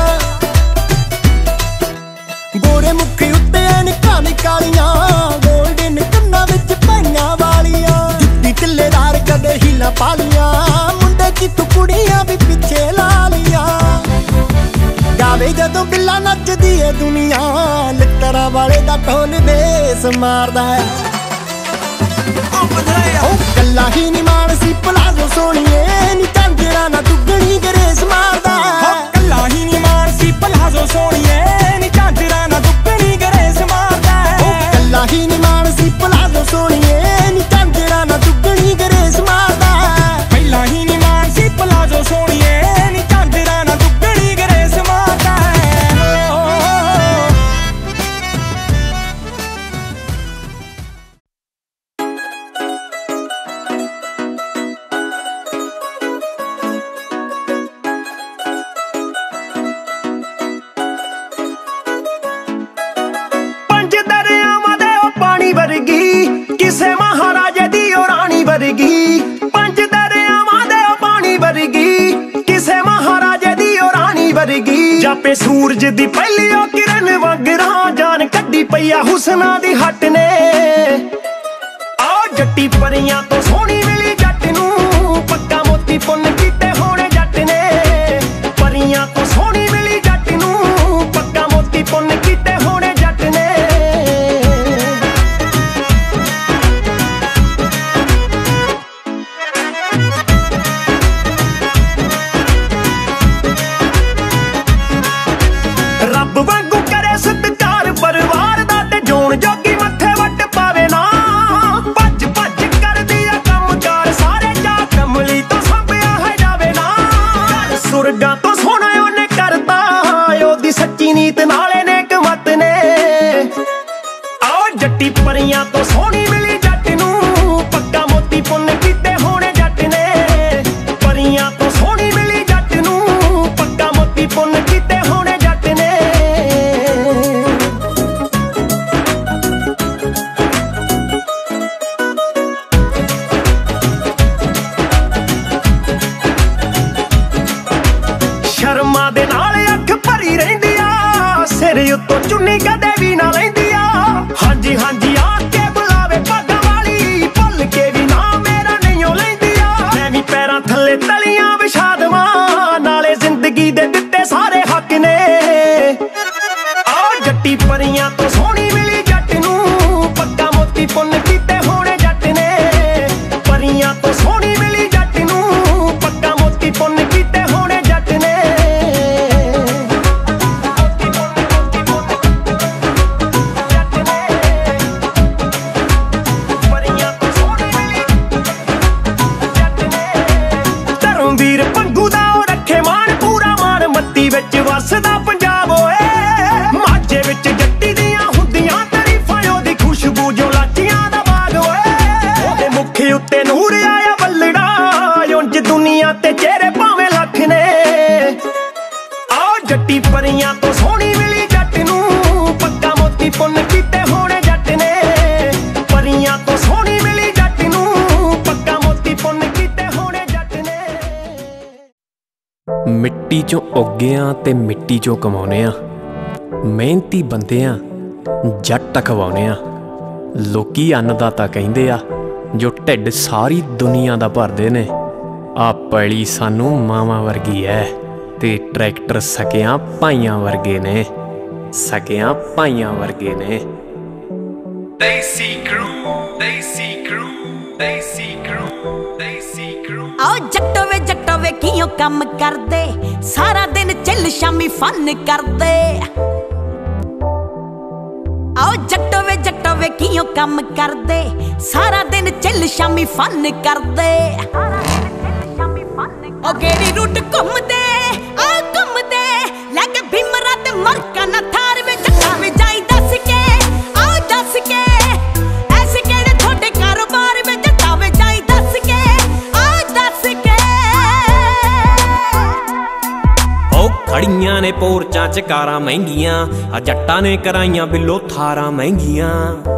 S6: ਗੋਰੇ ਮੁੱਖੀ ਉੱਤੇ ਨਿੱਕਾ ਨਿਕਾਲੀਆਂ ਗੋਲਡਨ ਕੰਨਾਂ ਵਿੱਚ ਪਾਈਆਂ ਵਾਲੀਆਂ ਜੁੱਤੀ ਤਿੱਲੇਦਾਰ ਕਦੇ ਹੀਲਾ ਪਾਲੀਆਂ ਮੁੰਡੇ ਕੀ ਤੂੰ ਕੁੜੀਆਂ ਵੀ ਪਿੱਛੇ ਲਾ ਲੀਆਂ ਗਾਵੇ ਜਦੋਂ ਬਿੱਲਾ ਨੱਚਦੀ ਏ ਦੁਨੀਆ ਲਿੱਤਰਾਂ ਵਾਲੇ ਦਾ ਢੋਲ ਬੇਸ ਮਾਰਦਾ ਹੈ ਉਹ ਕੱਲਾ ਹੀ ਨੀ ਮਾਨਸੀ ਪਲਾਜ਼ੋ ਸੋਹਣੀਏ ਨੀ ਝਾਂਜਰਾਂ ਨਾ ਦੁੱਗਣੀ ਗਰੇਸ ਮਾਰਦਾ
S5: ਕੱਲਾ ਹੀ ਨੀ ਮਾਨਸੀ ਪਲਾਜ਼ੋ ਸੋਹਣੀਏ ਨੀ ਝਾਂਜਰਾਂ ਨਾ ਦੁੱਗਣੀ ਗਰੇਸ ਮਾਰਦਾ
S6: ਉਹ ਕੱਲਾ ਹੀ ਨੀ ਮਾਨਸੀ ਪਲਾਜ਼ੋ ਸੋਹਣੀਏ ਨੀ ਝਾਂਜਰਾਂ ਨਾ ਦੁੱਗਣੀ ਗਰੇਸ ਮਾਰਦਾ
S5: ਪਹਿਲਾਂ ਹੀ ਨੀ ਮਾਨਸੀ ਪਲਾਜ਼ੋ ਸੋਹਣੀਏ ਨੀ ਝਾਂਜਰਾਂ ਨਾ ਦੁੱਗਣੀ ਗਰੇਸ ਮਾਰਦਾ
S6: ਪੰਜ ਦਰਿਆਵਾਂ ਦੇ ਉਹ ਪਾਣੀ ਵਰਗੀ ਕਿਸੇ ਮਹਾਰਾਜੇ ਦੀ ਉਹ ਰਾਣੀ ਵਰਗੀ ਪੰਜ ਦਰਿਆਵਾਂ ਦੇ ਉਹ ਪਾਣੀ ਵਰਗੀ ਕਿਸੇ ਮਹਾਰਾਜੇ ਦੀ ਉਹ ਰਾਣੀ ਵਰਗੀ ਜਾਪੇ ਸੂਰਜ ਦੀ ਪਹਿਲੀ ਉਹ ਕਿਰਨ ਵਾਂਗਰਾਂ ਜਾਨ ਕੱਢੀ ਪਈਆ ਹੁਸਨਾ ਦੀ ਹੱਟ ਨੇ ਆ ਜੱਟੀ ਪਰੀਆਂ ਤੋਂ ਸੋਹਣੀ ਮਿਲੀ ਜੱਟ ਨੂੰ ਪੱਕਾ ਮੋਤੀ ਪੁੰਨ ਕੀਤੇ ਹੋਣੇ ਜੱਟ ਨੇ ਪਰੀਆਂ ਤੋਂ ਸੋਹਣੀ ਮਿਲੀ ਜੱਟ ਨੂੰ ਪੱਕਾ ਮੋਤੀ ਪੁੰਨ ਕੀਤੇ ਹੋਣੇ ਜੱਟ ਨੇ ਰੱਬ ਵਾਂਗੂ ਕਰੇ ਸਤਿਕਾਰ ਪਰਿਵਾਰ ਦਾ ਤੇ ਜੋਣ ਜੋਗੀ ਮੱਥੇ ਵੱਟ ਪਾਵੇ ਨਾ ਭੱਜ ਭੱਜ ਕਰਦੀ ਆ ਕੰਮਕਾਰ ਸਾਰੇ ਜਾ ਕਮਲੀ ਤੋਂ ਸੰਭਿਆ ਹੈ ਜਾਵੇ ਨਾ ਸੁਰਗਾਂ ਤੋਂ ਸੋਹਣਾ ਉਹਨੇ ਕਰਤਾ ਉਹਦੀ ਸੱਚੀ ਨੀਤ ਨਾਲੇ ਨੇਕ ਮਤ ਨੇ ਆਓ ਜੱਟੀ ਪਰੀਆਂ ਤੋਂ ਸੋਹਣੀ ਮਿਲੀ ਜੱਟ ਨੂੰ ਪੱਕਾ ਮੋਤੀ ਪੁੰਨ ਕੀਤੇ ਹੋਣੇ ਜੱਟ ਨੇ ਪਰੀਆਂ ਤੋਂ ਸੋਹਣੀ ਮਿਲੀ ਜੱਟ ਨੂੰ ਪੱਕਾ ਮੋਤੀ ਪੁੰਨ ਕੀਤੇ ਹੋਣੇ ਜੱਟ ਨੇ ਸ਼ਰਮਾ ਦੇ ਨਾਲ ਅੱਖ ਭਰੀ ਰਹਿੰਦੀ ਆ ਸਿਰ ਉੱਤੋਂ ਚੁੰਨੀ ਕਦੇ ਵੀ ਨਾ ਲੈਂਦੀ ਆ ਹਾਂਜੀ ਹਾਂਜੀ ਆ ਕੇ ਬੁਲਾਵੇ ਪੱਗਾਂ ਵਾਲੀ ਭੁੱਲ ਕੇ ਵੀ ਨਾ ਮੇਰਾ ਨਹੀਂ ਉਹ ਲੈਂਦੀ ਆ ਮੈਂ ਵੀ ਪੈਰਾਂ ਥੱਲੇ ਤਲੀਆਂ ਵਿਛਾ ਦੇਵਾਂ ਨਾਲੇ ਜ਼ਿੰਦਗੀ ਦੇ ਦਿੱਤੇ ਸਾਰੇ ਹੱਕ ਨੇ ਆ ਜੱਟੀ ਪਰੀਆਂ ਤੋਂ ਸੋਹਣੀ ਮਿਲੀ ਜੱਟ ਨੂੰ ਪੱਕਾ ਮੋਤੀ ਪੁੰਨ ਕੀਤੇ ਹੋਣੇ ਜੱਟ ਨੇ ਪਰੀਆਂ ਤੋਂ ਸੋਹਣੀ ਮਿਲੀ ਜੱਟ ਨੂੰ ਪੱਕਾ ਮੋਤੀ ਪੁੰਨ ਕੀਤੇ ਹੋਣੇ ਜੱਟ ਨੇ ਧਰਮਵੀਰ ਪੰਗੂ ਦਾ ਉਹ ਰੱਖੇ ਮਾਣ ਪੂਰਾ ਮਾਣ ਮੱਤੀ ਵਿੱਚ ਵਸਦਾ ਪੰਜਾਬ ਓਏ ਮਾਝੇ ਵਿੱਚ ਜੱਟੀ ਦੀਆਂ ਹੁੰਦੀਆਂ ਤਾਰੀਫਾਂ ਉਹਦੀ ਖੁਸ਼ਬੂ ਜੋ ਲਾਚੀਆਂ ਦਾ ਬਾਗ ਓਏ ਉਹਦੇ ਮੁੱਖ ਉੱਤੇ ਨੂਰ ਆਇਆ ਵੱਲੜਾ ਉਂਝ ਦੁਨੀਆ ਤੇ ਚਿਹਰੇ ਭਾਵੇਂ ਲੱਖ ਨੇ ਆਓ ਜੱਟੀ ਪਰੀਆਂ ਤੋਂ ਸੋਹਣੀ ਮਿਲੀ ਜੱਟ ਨੂੰ ਪੱਕਾ ਮੋਤੀ ਪੁੰਨ ਕੀਤੇ ਹੋਣੇ ਜੱਟ ਨੇ ਪਰੀਆਂ ਤੋਂ ਸੋਹਣੀ ਮਿਲੀ ਜੱਟ ਨੂੰ ਪੱਕਾ ਮੋਤੀ ਪੁੰਨ ਕੀਤੇ ਹੋਣੇ ਜੱਟ ਨੇ
S7: ਮਿੱਟੀ ਚੋਂ ਉੱਗਿਆਂ ਤੇ ਮਿੱਟੀ ਚੋਂ ਕਮਾਉਨੇ ਆ ਮਿਹਨਤੀ ਬੰਦਿਆਂ ਜੱਟ ਖਵਾਉਨੇ ਆ ਲੋਕੀ ਅੰਨਦਾਤਾ ਕਹਿੰਦੇ ਆ ਜੋ ਢਿੱਡ ਸਾਰੀ ਦੁਨੀਆ ਦਾ ਭਰਦੇ ਨੇ ਆ ਪੈਲੀ ਸਾਨੂੰ ਮਾਵਾਂ ਵਰਗੀ ਐ ਤੇ ਟਰੈਕਟਰ ਸਕਿਆਂ ਭਾਈਆਂ ਵਰਗੇ ਨੇ ਸਕਿਆਂ ਭਾਈਆਂ ਵਰਗੇ ਨੇ
S5: Daisy crew, Daisy crew, Daisy crew, Daisy crew
S2: ਆਓ ਜੱਟੋ ਵੇ ਕਿਉਂ ਕੰਮ ਕਰਦੇ ਸਾਰਾ ਦਿਨ ਚੱਲ ਸ਼ਾਮੀ ਫਨ ਕਰਦੇ ਆਓ ਜੱਟੋ ਵੇ ਕਿਉਂ ਕੰਮ ਕਰਦੇ ਸਾਰਾ ਦਿਨ ਚੱਲ ਸ਼ਾਮੀ ਫਨ ਕਰਦੇ ਉਹ ਗੇੜੀ ਰੂਟ ਘੁੰਮਦੇ ਆ ਘੁੰਮਦੇ ਲੈ ਕੇ ਭੀਮਰਾ ਤੇ ਮਰਕਾ ਨਾ ਥਾਰ ਵੇ ਜੱਟਾਂ ਵੇ ਜਾਈ ਦੱਸ ਕੇ ਆਓ ਦੱਸ
S7: पोर्चां च कारां महंगियां, आ जट्टां ने कराइयां बिल्लो थारां महंगियां।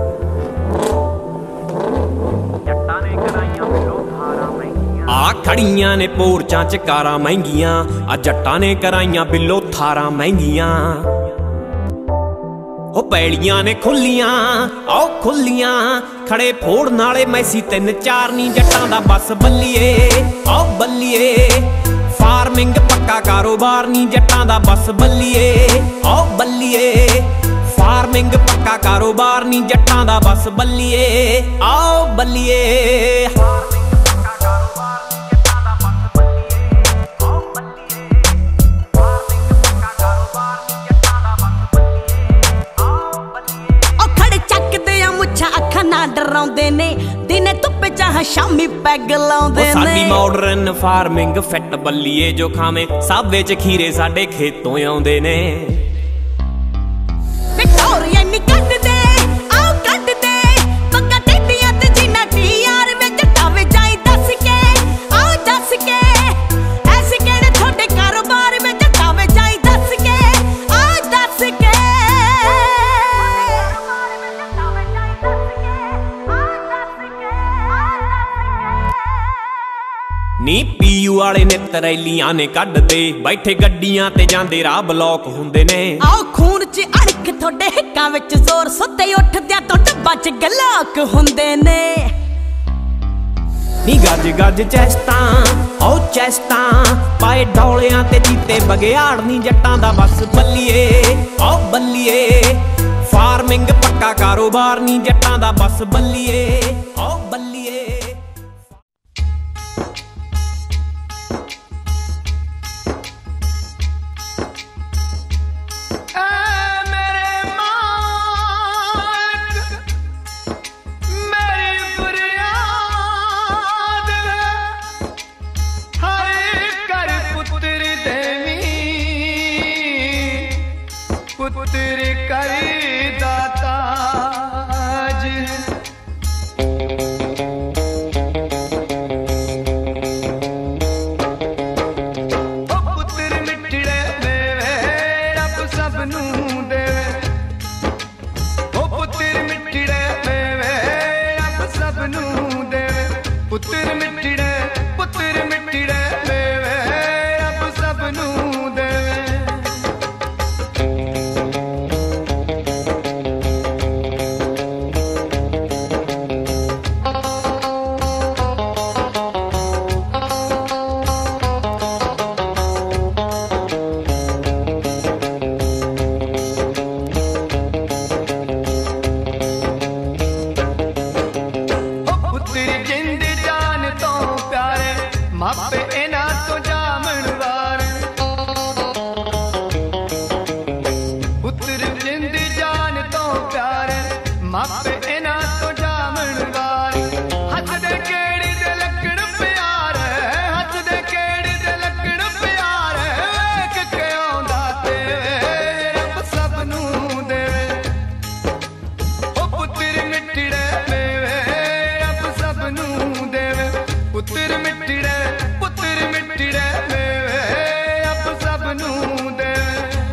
S7: आ खड़ियां ने पोर्चां च कारां महंगियां, आ जट्टां ने कराइयां बिल्लो थारां महंगियां। ओ पैलियां ने खुलियां ओ खुलियां, खड़े फोड़न वाले मैसी 3-4 नी जट्टां दा बस बल्लिए ओ बल्लिए। फार्मिंग पक्का कारोबार नी जट्टां दा बस बल्लिए ओ बल्लिए। फार्मिंग पक्का कारोबार नी जट्टां दा बस बल्लिए आओ बल्लिए।
S2: डराउंदे ने दिने धुप्पे चाह शामी पैग लाउंदे ने।
S7: साडी मॉडर्न फार्मिंग फिट बल्लिए, जो खावे सब विच खीरे साडे खेतों आउंदे ने।
S2: विक्टोरिया नी कट दे आओ कट दे, पक्का टेडियां ते जीना टीआर वे जट्टा वे जाई दस के आओ दस के। ऐसे केड़े थोड़े कारोबार में जट्टा वे जाई दस के आओ दस के।
S7: नी पीयू वाले नित रैलियां ने कड्डदे, बैठे गड्डियां ते जांदे राह ब्लॉक हुंदे ने।
S2: आओ खून च अड़क थोड़े हिक्कां विच जोर, सुत्ते उठदियां तो डब्बा च गलाक हुंदे ने।
S7: नी गज गज चैस्टां ओ चैस्टां, पाए डोलियां ते जीते बगियाड़ नी जट्टां दा बस बल्लिए ओ बल्लिए। फार्मिंग पक्का कारोबार नी जट्टां दा बस बल्लिए ओ बल्लिए।
S8: पुत्र करी दाता जी, ओ पुत्र मिठड़े देवे रब सबनू देवे। ओ पुत्र मिठड़े देवे रब सबनू देवे। पुत्र मिठड़े देवे रब सबनू देवे। मापे इना तो जामन वार, पुत्र जिंद जान तो प्यारे, मापे इना तो जामन वार। हथ दे केड़ी दे लकड़ प्यार, हथ दे केड़ी दे लकड़ प्यार। वेख के आउंदा ते रब सबनू देवे। ओ पुत्र मिठड़े देवे रब सबनू देवे। पुत्र मिठड़े देवे रब सबनू देवे।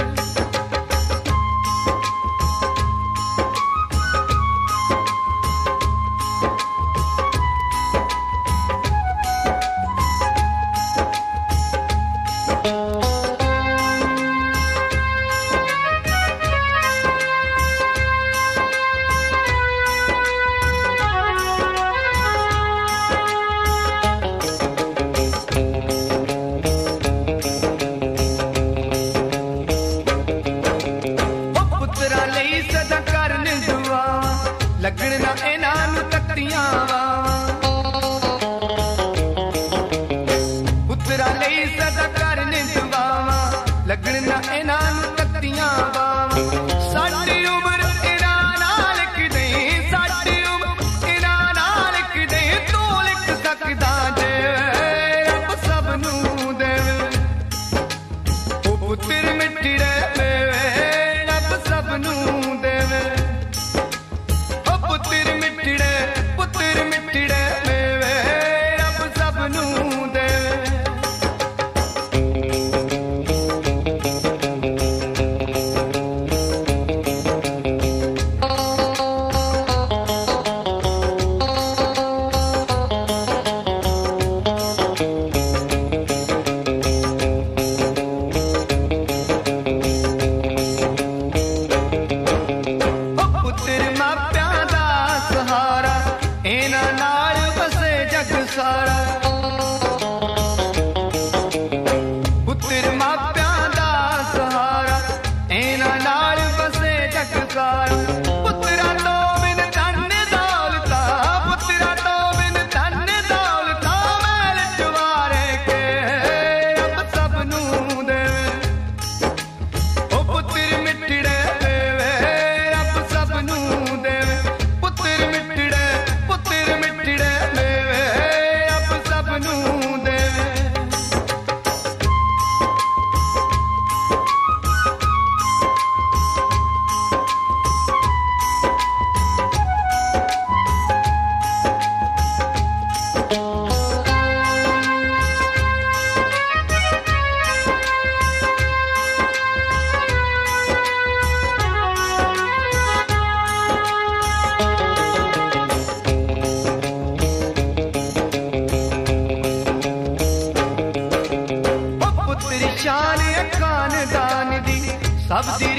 S8: लगण ना इना नू तख्तियां पुत्रा लई सदा करने दुआवा। लगण ना इना नू तख्तियां साडी उम्र इना नाल लिख दे, साडी उम्र इना नाल लिख दे। तू लिख सकदा जे रब सबनू देवे। ओ पुत्र मिठड़े देवे रब सबनू देवे। पुत्र ਪੁੱਤਰ ਮਾਪਿਆਂ ਦਾ ਸਹਾਰਾ, ਇਹਨਾਂ ਨਾਲ ਵਸੇ ਜਗ ਸਾਰਾ। ਪੁੱਤਰ ਮਾਪਿਆਂ ਦਾ ਸਹਾਰਾ, ਇਹਨਾਂ ਨਾਲ ਵਸੇ ਜਗ ਸਾਰਾ। ਪੁੱਤਰਾਂ ਤੋਂ ਬਿਨ ਧਨ ਦੌਲਤਾਂ, ਪੁੱਤਰਾਂ ਤੋਂ ਬਿਨ ਧਨ ਦੌਲਤਾਂ, ਮਹਿਲ ਚਵਾਰੇ ਕੇ ਰੱਬ ਸਭ ਨੂੰ ਦੇਵੇ। ਉਹ ਪੁੱਤਰ ਮਿੱਠੜੇ ਦੇਵੇ, ਰੱਬ ਸਭ ਨੂੰ ਦੇਵੇ। ਪੁੱਤਰ ਮਿੱਠੜੇ, ਪੁੱਤਰ ਮਿੱਠੜੇ ਦੇਵੇ, ਰੱਬ ਸਭ ਨੂੰ ਦੇਵੇ। ਪੁੱਤਰ ਸ਼ਾਨ ਖਾਨਦਾਨ ਦੀ, ਸਭ ਦੀ